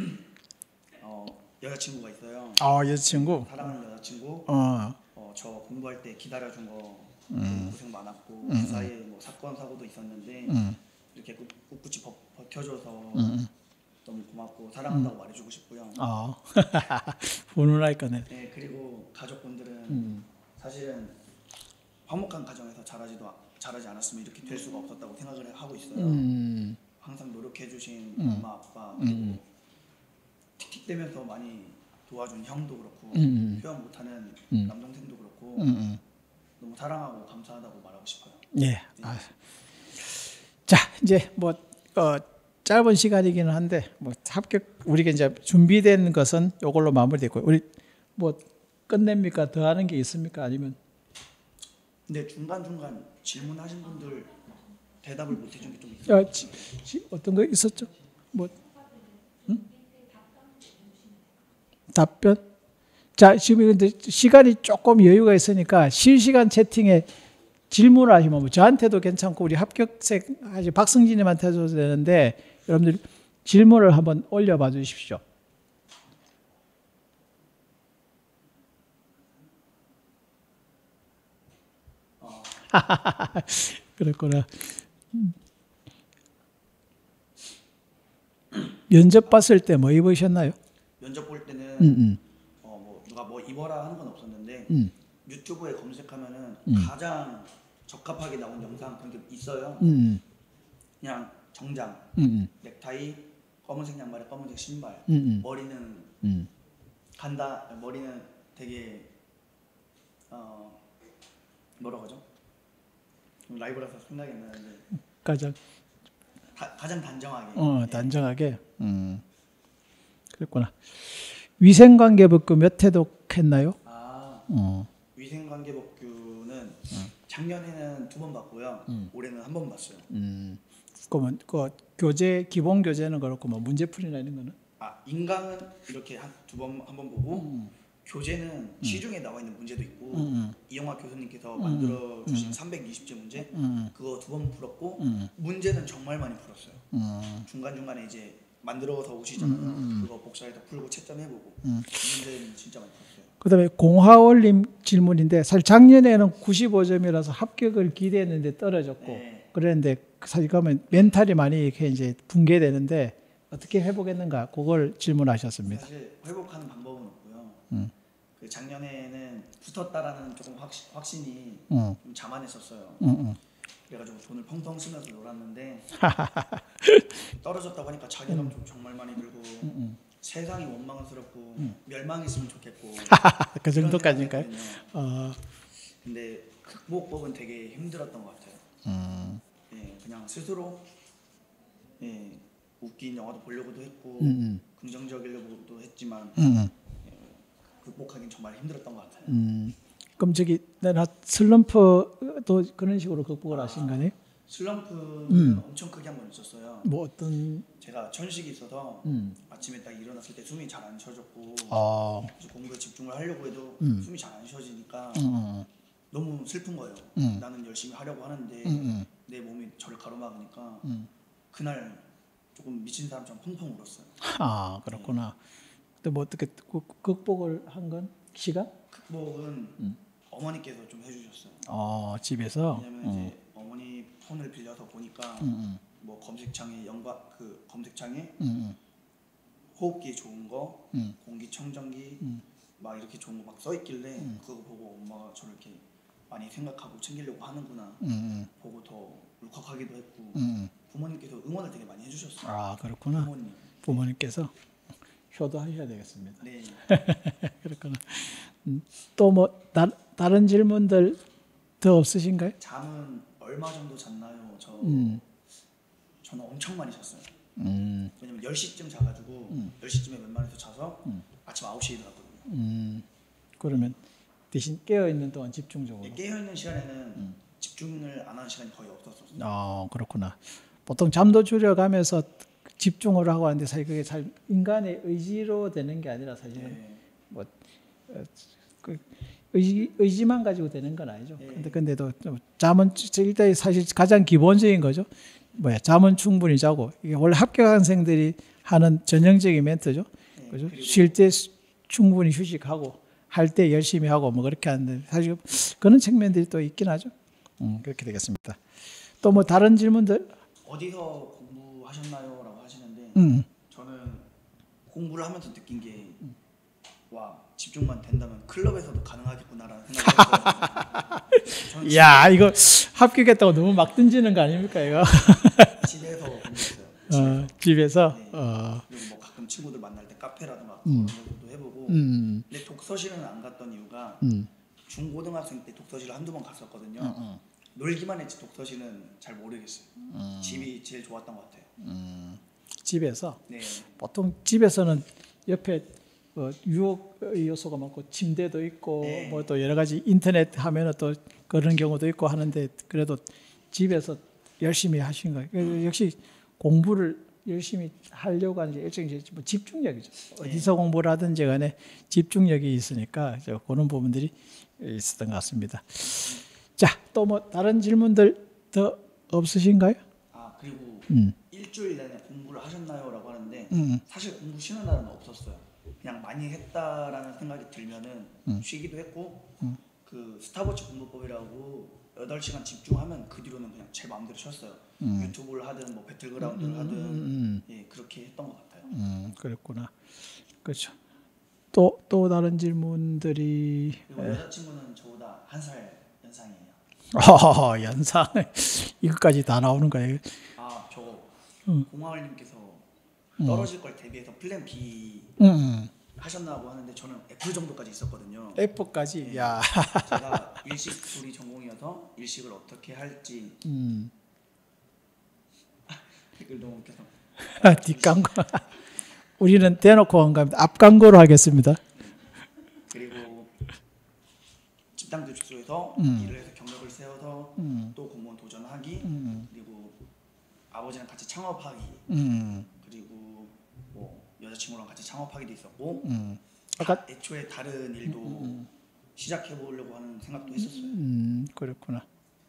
S2: 어, 여자친구가 있어요.
S1: 아, 여자친구.
S2: 사랑하는 여자친구.
S1: 어.
S2: 어, 저 공부할 때 기다려준 거
S1: 음.
S2: 너무 고생 많았고
S1: 음,
S2: 그 사이에 뭐 사건 사고도 있었는데
S1: 음.
S2: 이렇게 꾹- 꿋꿋이 버, 버텨줘서
S1: 음.
S2: 너무 고맙고 사랑한다고 말해주고 싶고요.
S1: 어. 훈훈할 거네.
S2: 네, 그리고 가족분들은
S1: 음.
S2: 사실은 화목한 가정에서 자라지도 아- 자라지 않았으면 이렇게 될 수가 없었다고 생각을 하고 있어요.
S1: 음.
S2: 항상 노력해주신
S1: 음.
S2: 엄마 아빠 그리고
S1: 음.
S2: 틱틱대면서 많이 도와준 형도 그렇고
S1: 음.
S2: 표현 못하는
S1: 음.
S2: 남동생도 그렇고
S1: 음. 음.
S2: 너무 사랑하고 감사하다고 말하고 싶어요.
S1: 예. 아. 자, 이제 뭐 어, 짧은 시간이기는 한데 뭐 합격 우리가 이제 준비된 것은 이걸로 마무리됐고 우리 뭐 끝냅니까? 더 하는 게 있습니까? 아니면
S2: 근데 중간 중간 질문하신 분들 대답을 못 해준 게 좀 있어요.
S1: 아, 지, 지, 어떤 거 있었죠? 뭐 응? 답변? 자 지금 근데 시간이 조금 여유가 있으니까 실시간 채팅에 질문을 하시면 뭐 저한테도 괜찮고 우리 합격생 아직 박승진님한테 해도 되는데 여러분들 질문을 한번 올려봐 주십시오.
S2: 어,
S1: 그렇구나. 면접 봤을 때 뭐 입으셨나요?
S2: 면접 볼 때는
S1: 음, 음,
S2: 어, 뭐 누가 뭐 입어라 하는 건 없었는데
S1: 음,
S2: 유튜브에 검색하면은
S1: 음.
S2: 가장 적합하게 나온 영상 그런 게 있어요.
S1: 음,
S2: 그냥 정장,
S1: 음, 음,
S2: 넥타이, 검은색 양말에 검은색 신발,
S1: 음, 음,
S2: 머리는
S1: 음.
S2: 간다. 머리는 되게 어 뭐라고 하죠? 좀 라이브라서 생각이 안 나는데
S1: 가장
S2: 다, 가장 단정하게.
S1: 어
S2: 예.
S1: 단정하게. 음, 그랬구나. 위생관계복구 몇 회독 했나요?
S2: 아
S1: 어,
S2: 위생관계복규는 작년에는 두 번 봤고요.
S1: 음.
S2: 올해는 한 번 봤어요.
S1: 음, 그러면 그 교재 기본 교재는 그렇고 뭐 문제풀이나 이런 거는?
S2: 아 인강은 이렇게 한 두 번 한 번 보고
S1: 음,
S2: 교재는 시중에 나와 있는 문제도 있고
S1: 음,
S2: 이영화 교수님께서
S1: 음,
S2: 만들어 주신
S1: 음.
S2: 삼백이십 제 문제
S1: 음,
S2: 그거 두 번 풀었고
S1: 음,
S2: 문제는 정말 많이 풀었어요.
S1: 음,
S2: 중간 중간에 이제 만들어서 오시잖아요.
S1: 음, 음, 음.
S2: 그거 복사해서 풀고 채점해보고
S1: 음.
S2: 문제는 진짜 많이 풀었어요.
S1: 그다음에 공하올림 질문인데 사실 작년에는 구십오 점이라서 합격을 기대했는데 떨어졌고
S2: 네.
S1: 그랬는데 사실 그러면 멘탈이 많이 이렇게 이제 붕괴되는데 어떻게 회복했는가 그걸 질문하셨습니다.
S2: 사실 회복하는 방법은 없고요.
S1: 음.
S2: 그 작년에는 붙었다라는 조금 확신, 확신이
S1: 음,
S2: 좀 자만했었어요.
S1: 음, 음.
S2: 그래가지고 돈을 펑펑 쓰면서 놀았는데 떨어졌다고 하니까 자괴감 좀 정말 많이 들고
S1: 음.
S2: 세상이 원망스럽고 멸망했으면 좋겠고
S1: 그 정도까지인가요?
S2: 이런 생각이 했거든요.
S1: 어,
S2: 근데 극복법은 되게 힘들었던 것 같아요.
S1: 음,
S2: 예, 그냥 스스로 예, 웃긴 영화도 보려고도 했고
S1: 음, 음.
S2: 긍정적이려고도 했지만
S1: 음,
S2: 극복하기는 정말 힘들었던 것 같아요.
S1: 음. 그럼 저기 내가 슬럼프도 그런 식으로 극복을 하신 거네요?
S2: 슬럼프는
S1: 음.
S2: 엄청 크게 한 번 있었어요.
S1: 뭐 어떤
S2: 제가 천식이 있어서
S1: 음.
S2: 아침에 딱 일어났을 때 숨이 잘 안 쉬어졌고
S1: 아,
S2: 그래서 공부에 집중을 하려고 해도
S1: 음.
S2: 숨이 잘 안 쉬어지니까
S1: 음,
S2: 너무 슬픈 거예요.
S1: 음.
S2: 나는 열심히 하려고 하는데
S1: 음, 음.
S2: 내 몸이 저를 가로막으니까
S1: 음.
S2: 그날 조금 미친 사람처럼 펑펑 울었어요.
S1: 아, 그렇구나. 근데 뭐 어떻게 극- 극복을 한 건 시간?
S2: 극복은
S1: 음.
S2: 어머니께서 좀 해주셨어요.
S1: 어, 집에서.
S2: 왜냐면
S1: 음.
S2: 이제 어머니 폰을 빌려서 보니까
S1: 음,
S2: 뭐 검색창에 연관 그 검색창에
S1: 음, 음,
S2: 호흡기 좋은 거,
S1: 음.
S2: 공기청정기
S1: 음.
S2: 막 이렇게 좋은 거 막 써 있길래 그거 보고 엄마가 저를 이렇게 많이 생각하고 챙기려고 하는구나
S1: 음, 음,
S2: 보고 더 울컥하기도 했고
S1: 음.
S2: 부모님께서 응원을 되게 많이 해주셨어요.
S1: 아, 그렇구나.
S2: 부모님.
S1: 부모님께서 효도하셔야 되겠습니다.
S2: 네.
S1: 그렇구나. 음, 또 뭐 다른 질문들 더 없으신가요?
S2: 잠은 얼마 정도 잤나요? 저
S1: 음.
S2: 저는 엄청 많이 잤어요.
S1: 음,
S2: 왜냐면 열 시쯤 자가지고 열 시쯤에 웬만해서 자서 아침 아홉 시에 일어났거든요.
S1: 음. 그러면 대신 깨어 있는 동안 집중적으로.
S2: 깨어있는 시간에는 집중을 안 하는 시간이 거의 없었어요.
S1: 아, 그렇구나. 보통 잠도 줄여가면서 집중을 하고 하는데 사실 그게 잘 인간의 의지로 되는 게 아니라 사실은
S2: 네.
S1: 뭐 어, 그 의지, 의지만 가지고 되는 건 아니죠.
S2: 네.
S1: 근데 근데도 좀 잠은 일단 사실 가장 기본적인 거죠. 뭐야, 잠은 충분히 자고 이게 원래 합격학생들이 하는 전형적인 멘트죠.
S2: 네.
S1: 그죠?
S2: 그리고
S1: 쉴 때 충분히 휴식하고 할 때 열심히 하고 뭐 그렇게 하는데 사실 그런 측면들이 또 있긴 하죠. 음, 그렇게 되겠습니다. 또 뭐 다른 질문들?
S2: 어디서 공부하셨나요? 라고 하시는데
S1: 음.
S2: 저는 공부를 하면서 느낀 게 와, 집중만 된다면 클럽에서도 가능하겠구나라는 생각을 했어요. 저는
S1: 야, 이거 합격했다고 너무 막 던지는 거 아닙니까, 이거?
S2: 집에서 공부했어요.
S1: 어, 집에서.
S2: 네.
S1: 어.
S2: 그리고 뭐 가끔 친구들 만날 때 카페라든가
S1: 음.
S2: 그런 것도 해보고
S1: 음.
S2: 근데 독서실은 안 갔던 이유가
S1: 음.
S2: 중고등학생 때 독서실을 한두 번 갔었거든요.
S1: 음, 음.
S2: 놀기만 했지 독서실은 잘 모르겠어요.
S1: 음.
S2: 집이 제일 좋았던 것 같아요.
S1: 음. 집에서
S2: 네.
S1: 보통 집에서는 옆에 어, 유혹 요소가 많고 침대도 있고
S2: 네.
S1: 뭐 또 여러 가지 인터넷 하면은 또 그런 경우도 있고 하는데 그래도 집에서 열심히 하신 거예요. 그래서 역시 공부를 열심히 하려고 하는 게 일종의 뭐 집중력이죠. 어디서 공부를 하든지 간에 집중력이 있으니까 그런 부분들이 있었던 것 같습니다. 자, 또 뭐 다른 질문들 더 없으신가요?
S2: 아 그리고
S1: 음.
S2: 일주일 내내 공부를 하셨나요?라고 하는데
S1: 음.
S2: 사실 공부 쉬는 날은 없었어요. 그냥 많이 했다라는 생각이 들면은
S1: 음.
S2: 쉬기도 했고
S1: 음.
S2: 그 스타워치 공부법이라고 여덟 시간 집중하면 그 뒤로는 그냥 제 마음대로 쉬었어요.
S1: 음.
S2: 유튜브를 하든 뭐 배틀그라운드를 하든
S1: 음.
S2: 예 그렇게 했던 것 같아요.
S1: 음, 그렇구나. 그렇죠. 또, 또 다른 질문들이.
S2: 그리고 여자친구는 저보다 한 살 연상이에요.
S1: 어, 연상. 이것까지 다 나오는 거예요.
S2: 아 저거
S1: 음.
S2: 공화을님께서 떨어질 걸 대비해서 플랜 B
S1: 음.
S2: 하셨나고 하는데 저는 F 정도까지 있었거든요.
S1: F까지.
S2: 네.
S1: 야.
S2: 제가 일식 둘이 전공이어서 일식을 어떻게 할지
S1: 음.
S2: 댓글 너무 웃겨서
S1: 뒷광고. 우리는 대놓고 한 겁니다. 앞광고로 하겠습니다.
S2: 그리고 집단 교육소에서
S1: 음.
S2: 일을 해서 경력을 세워서
S1: 음.
S2: 또 공무원 도전하기
S1: 음.
S2: 그리고 아버지랑 같이 창업하기
S1: 음.
S2: 그리고 뭐 여자친구랑 같이 창업하기도 있었고
S1: 음.
S2: 아까
S1: 아까
S2: 애초에 다른 일도
S1: 음.
S2: 시작해 보려고 하는 생각도 했었어요.
S1: 음, 그렇구나.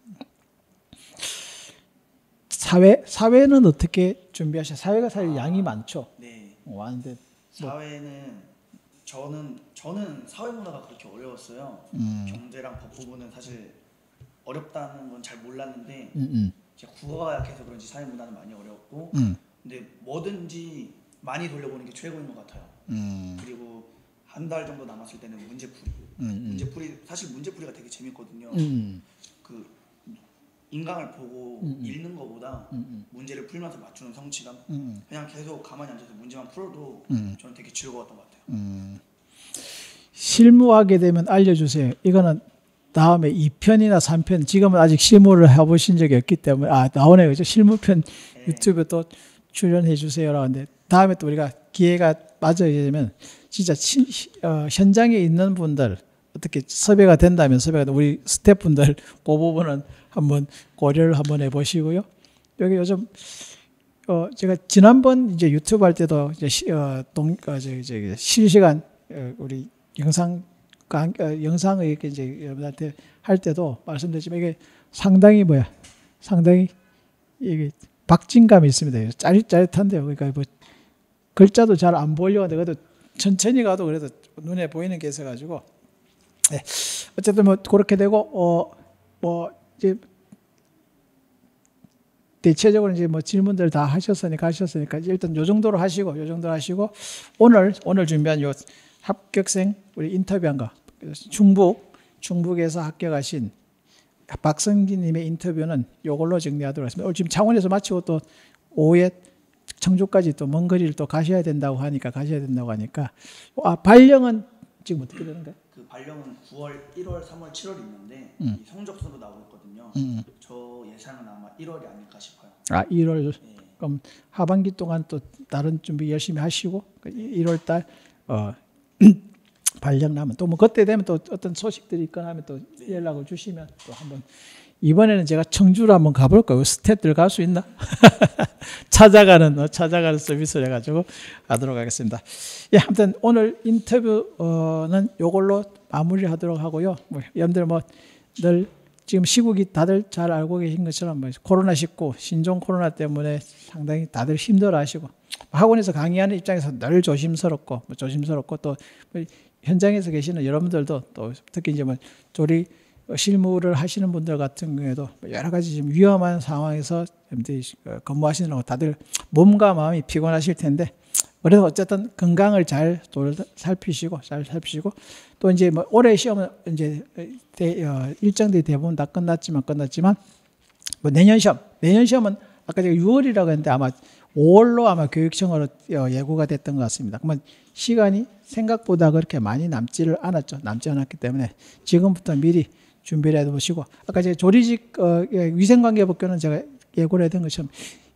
S1: 사회 사회는 어떻게 준비하셔? 사회가 사실
S2: 아.
S1: 양이 많죠.
S2: 네.
S1: 많은데
S2: 사회는 저는 저는 사회 문화가 그렇게 어려웠어요.
S1: 음.
S2: 경제랑 법 부분은 사실 어렵다는 건 잘 몰랐는데
S1: 음, 음.
S2: 제가 국어가 약해서 그런지 사회 문화는 많이 어려웠고
S1: 음.
S2: 근데 뭐든지 많이 돌려보는 게 최고인 것 같아요.
S1: 음.
S2: 그리고 한 달 정도 남았을 때는 문제풀이.
S1: 음, 음.
S2: 문제풀이 사실 문제풀이가 되게 재밌거든요.
S1: 음.
S2: 그 인강을 보고
S1: 음, 음.
S2: 읽는 것보다
S1: 음,
S2: 문제를 풀면서 맞추는 성취감.
S1: 음.
S2: 그냥 계속 가만히 앉아서 문제만 풀어도
S1: 음.
S2: 저는 되게 즐거웠던 것 같아요.
S1: 음. 실무하게 되면 알려주세요. 이거는 다음에 이 편이나 삼 편, 지금은 아직 실무를 해보신 적이 없기 때문에, 아, 나오네요. 그죠? 실무편
S2: 네.
S1: 유튜브에 또 출연해 주세요라고 하는데, 다음에 또 우리가 기회가 맞아야 되면, 진짜 시, 어, 현장에 있는 분들, 어떻게 섭외가 된다면 섭외가 된 우리 스태프분들, 그 부분은 한번 고려를 한번 해보시고요. 여기 요즘, 어, 제가 지난번 이제 유튜브 할 때도 이제 시, 어, 동, 어, 저, 저, 실시간, 어, 우리 영상, 강, 어, 영상을 이렇게 이제 여러분한테 할 때도 말씀드렸지만 이게 상당히 뭐야, 상당히 이게 박진감이 있습니다. 짜릿짜릿한데요. 그러니까 뭐 글자도 잘 안 보이려고 하는데 그래도 천천히 가도 그래도 눈에 보이는 게 있어가지고, 네. 어쨌든 뭐 그렇게 되고, 어, 뭐 이제 대체적으로 이제 뭐 질문들 다 하셨으니까 하셨으니까 일단 요 정도로 하시고 요 정도로 하시고 오늘 오늘 준비한 요 합격생 우리 인터뷰한 거 중북 중북에서 합격하신 박성진님의 인터뷰는 요걸로 정리하도록 하겠습니다. 오늘 지금 창원에서 마치고 또 오후에 청주까지 또 먼 거리를 또 가셔야 된다고 하니까 가셔야 된다고 하니까 아 발령은 지금 어떻게 되는가요?
S2: 그 발령은 구월, 일월, 삼월, 칠월이 있는데
S1: 음.
S2: 이 성적서도 나오고 있거든요.
S1: 음.
S2: 저 예상은 아마 일월이 아닐까 싶어요.
S1: 아 일월
S2: 네.
S1: 그럼 하반기 동안 또 다른 준비 열심히 하시고 일월 달 어, 발령 나면 또 뭐 그때 되면 또 어떤 소식들이 있거나 하면 또
S2: 네.
S1: 연락을 주시면 또 한번 이번에는 제가 청주로 한번 가볼까요? 스태프들 갈 수 있나? 찾아가는 어, 찾아가는 서비스를 해가지고 하도록 하겠습니다. 예, 아무튼 오늘 인터뷰는 요걸로 마무리하도록 하고요. 뭐 여러분들 뭐 늘 지금 시국이 다들 잘 알고 계신 것처럼 뭐 코로나 십구 신종 코로나 때문에 상당히 다들 힘들어하시고 학원에서 강의하는 입장에서 늘 조심스럽고 뭐 조심스럽고 또 현장에서 계시는 여러분들도 또 특히 이제 뭐 조리 실무를 하시는 분들 같은 경우에도 여러 가지 지금 위험한 상황에서 근무하시느라고 다들 몸과 마음이 피곤하실 텐데 그래도 어쨌든 건강을 잘 살피시고 잘 살피시고 또 이제 뭐 올해 시험은 이제 대, 어, 일정들이 대부분 다 끝났지만 끝났지만 뭐 내년 시험 내년 시험은 아까 제가 유월이라고 했는데 아마 오월로 아마 교육청으로 예고가 됐던 것 같습니다. 그러면 시간이 생각보다 그렇게 많이 남지를 않았죠. 남지 않았기 때문에 지금부터 미리 준비를 해보시고 아까 제가 조리직 어, 위생관계법규는 제가 예고를 했던 것처럼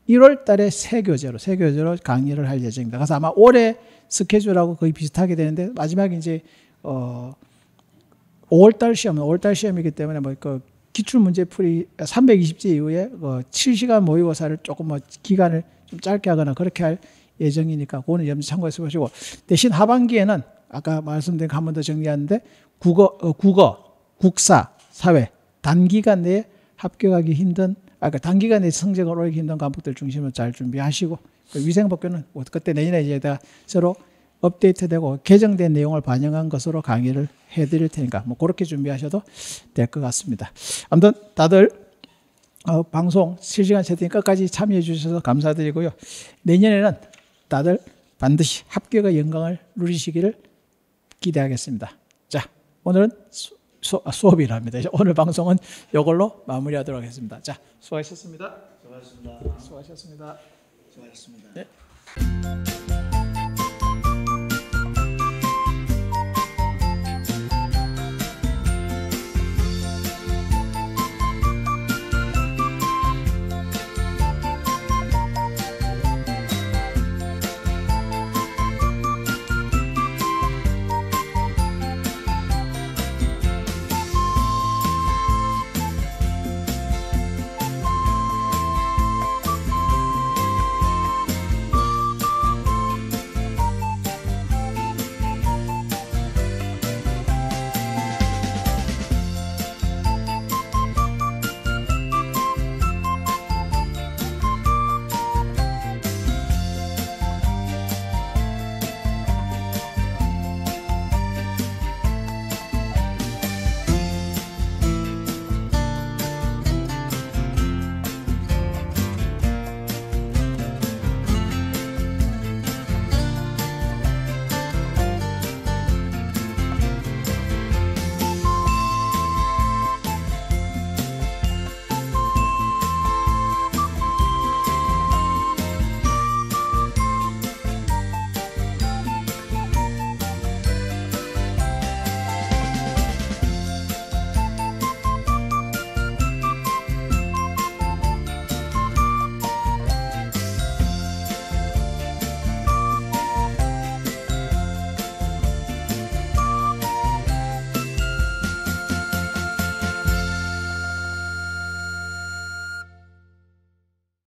S1: 일월 달에 새 교재로 새 교재로 강의를 할 예정입니다. 그래서 아마 올해 스케줄하고 거의 비슷하게 되는데 마지막에 이제 어 오월 달 시험, 오월 달 시험이기 때문에 뭐 그 기출 문제 풀이 삼백이십 제 이후에 그 칠 시간 모의고사를 조금 뭐 기간을 좀 짧게 하거나 그렇게 할 예정이니까 그거는 염두 참고해서 보시고, 대신 하반기에는 아까 말씀드린 거 한 번 더 정리하는데 국어, 어, 국어, 국사, 사회 단기간 내에 합격하기 힘든, 아, 그러니까 단기간 내에 성적을 올리기 힘든 과목들 중심으로 잘 준비하시고, 그 위생법규는 그때 내년에 이제 다 새로 업데이트되고 개정된 내용을 반영한 것으로 강의를 해드릴 테니까 뭐 그렇게 준비하셔도 될 것 같습니다. 아무튼 다들 어, 방송 실시간 채팅 끝까지 참여해 주셔서 감사드리고요. 내년에는 다들 반드시 합격의 영광을 누리시기를 기대하겠습니다. 자, 오늘은 수, 수, 수업이랍니다. 오늘 방송은 이걸로 마무리하도록 하겠습니다. 자, 수고하셨습니다.
S2: 수고하셨습니다.
S1: 수고하셨습니다.
S2: 수고하셨습니다.
S1: 네.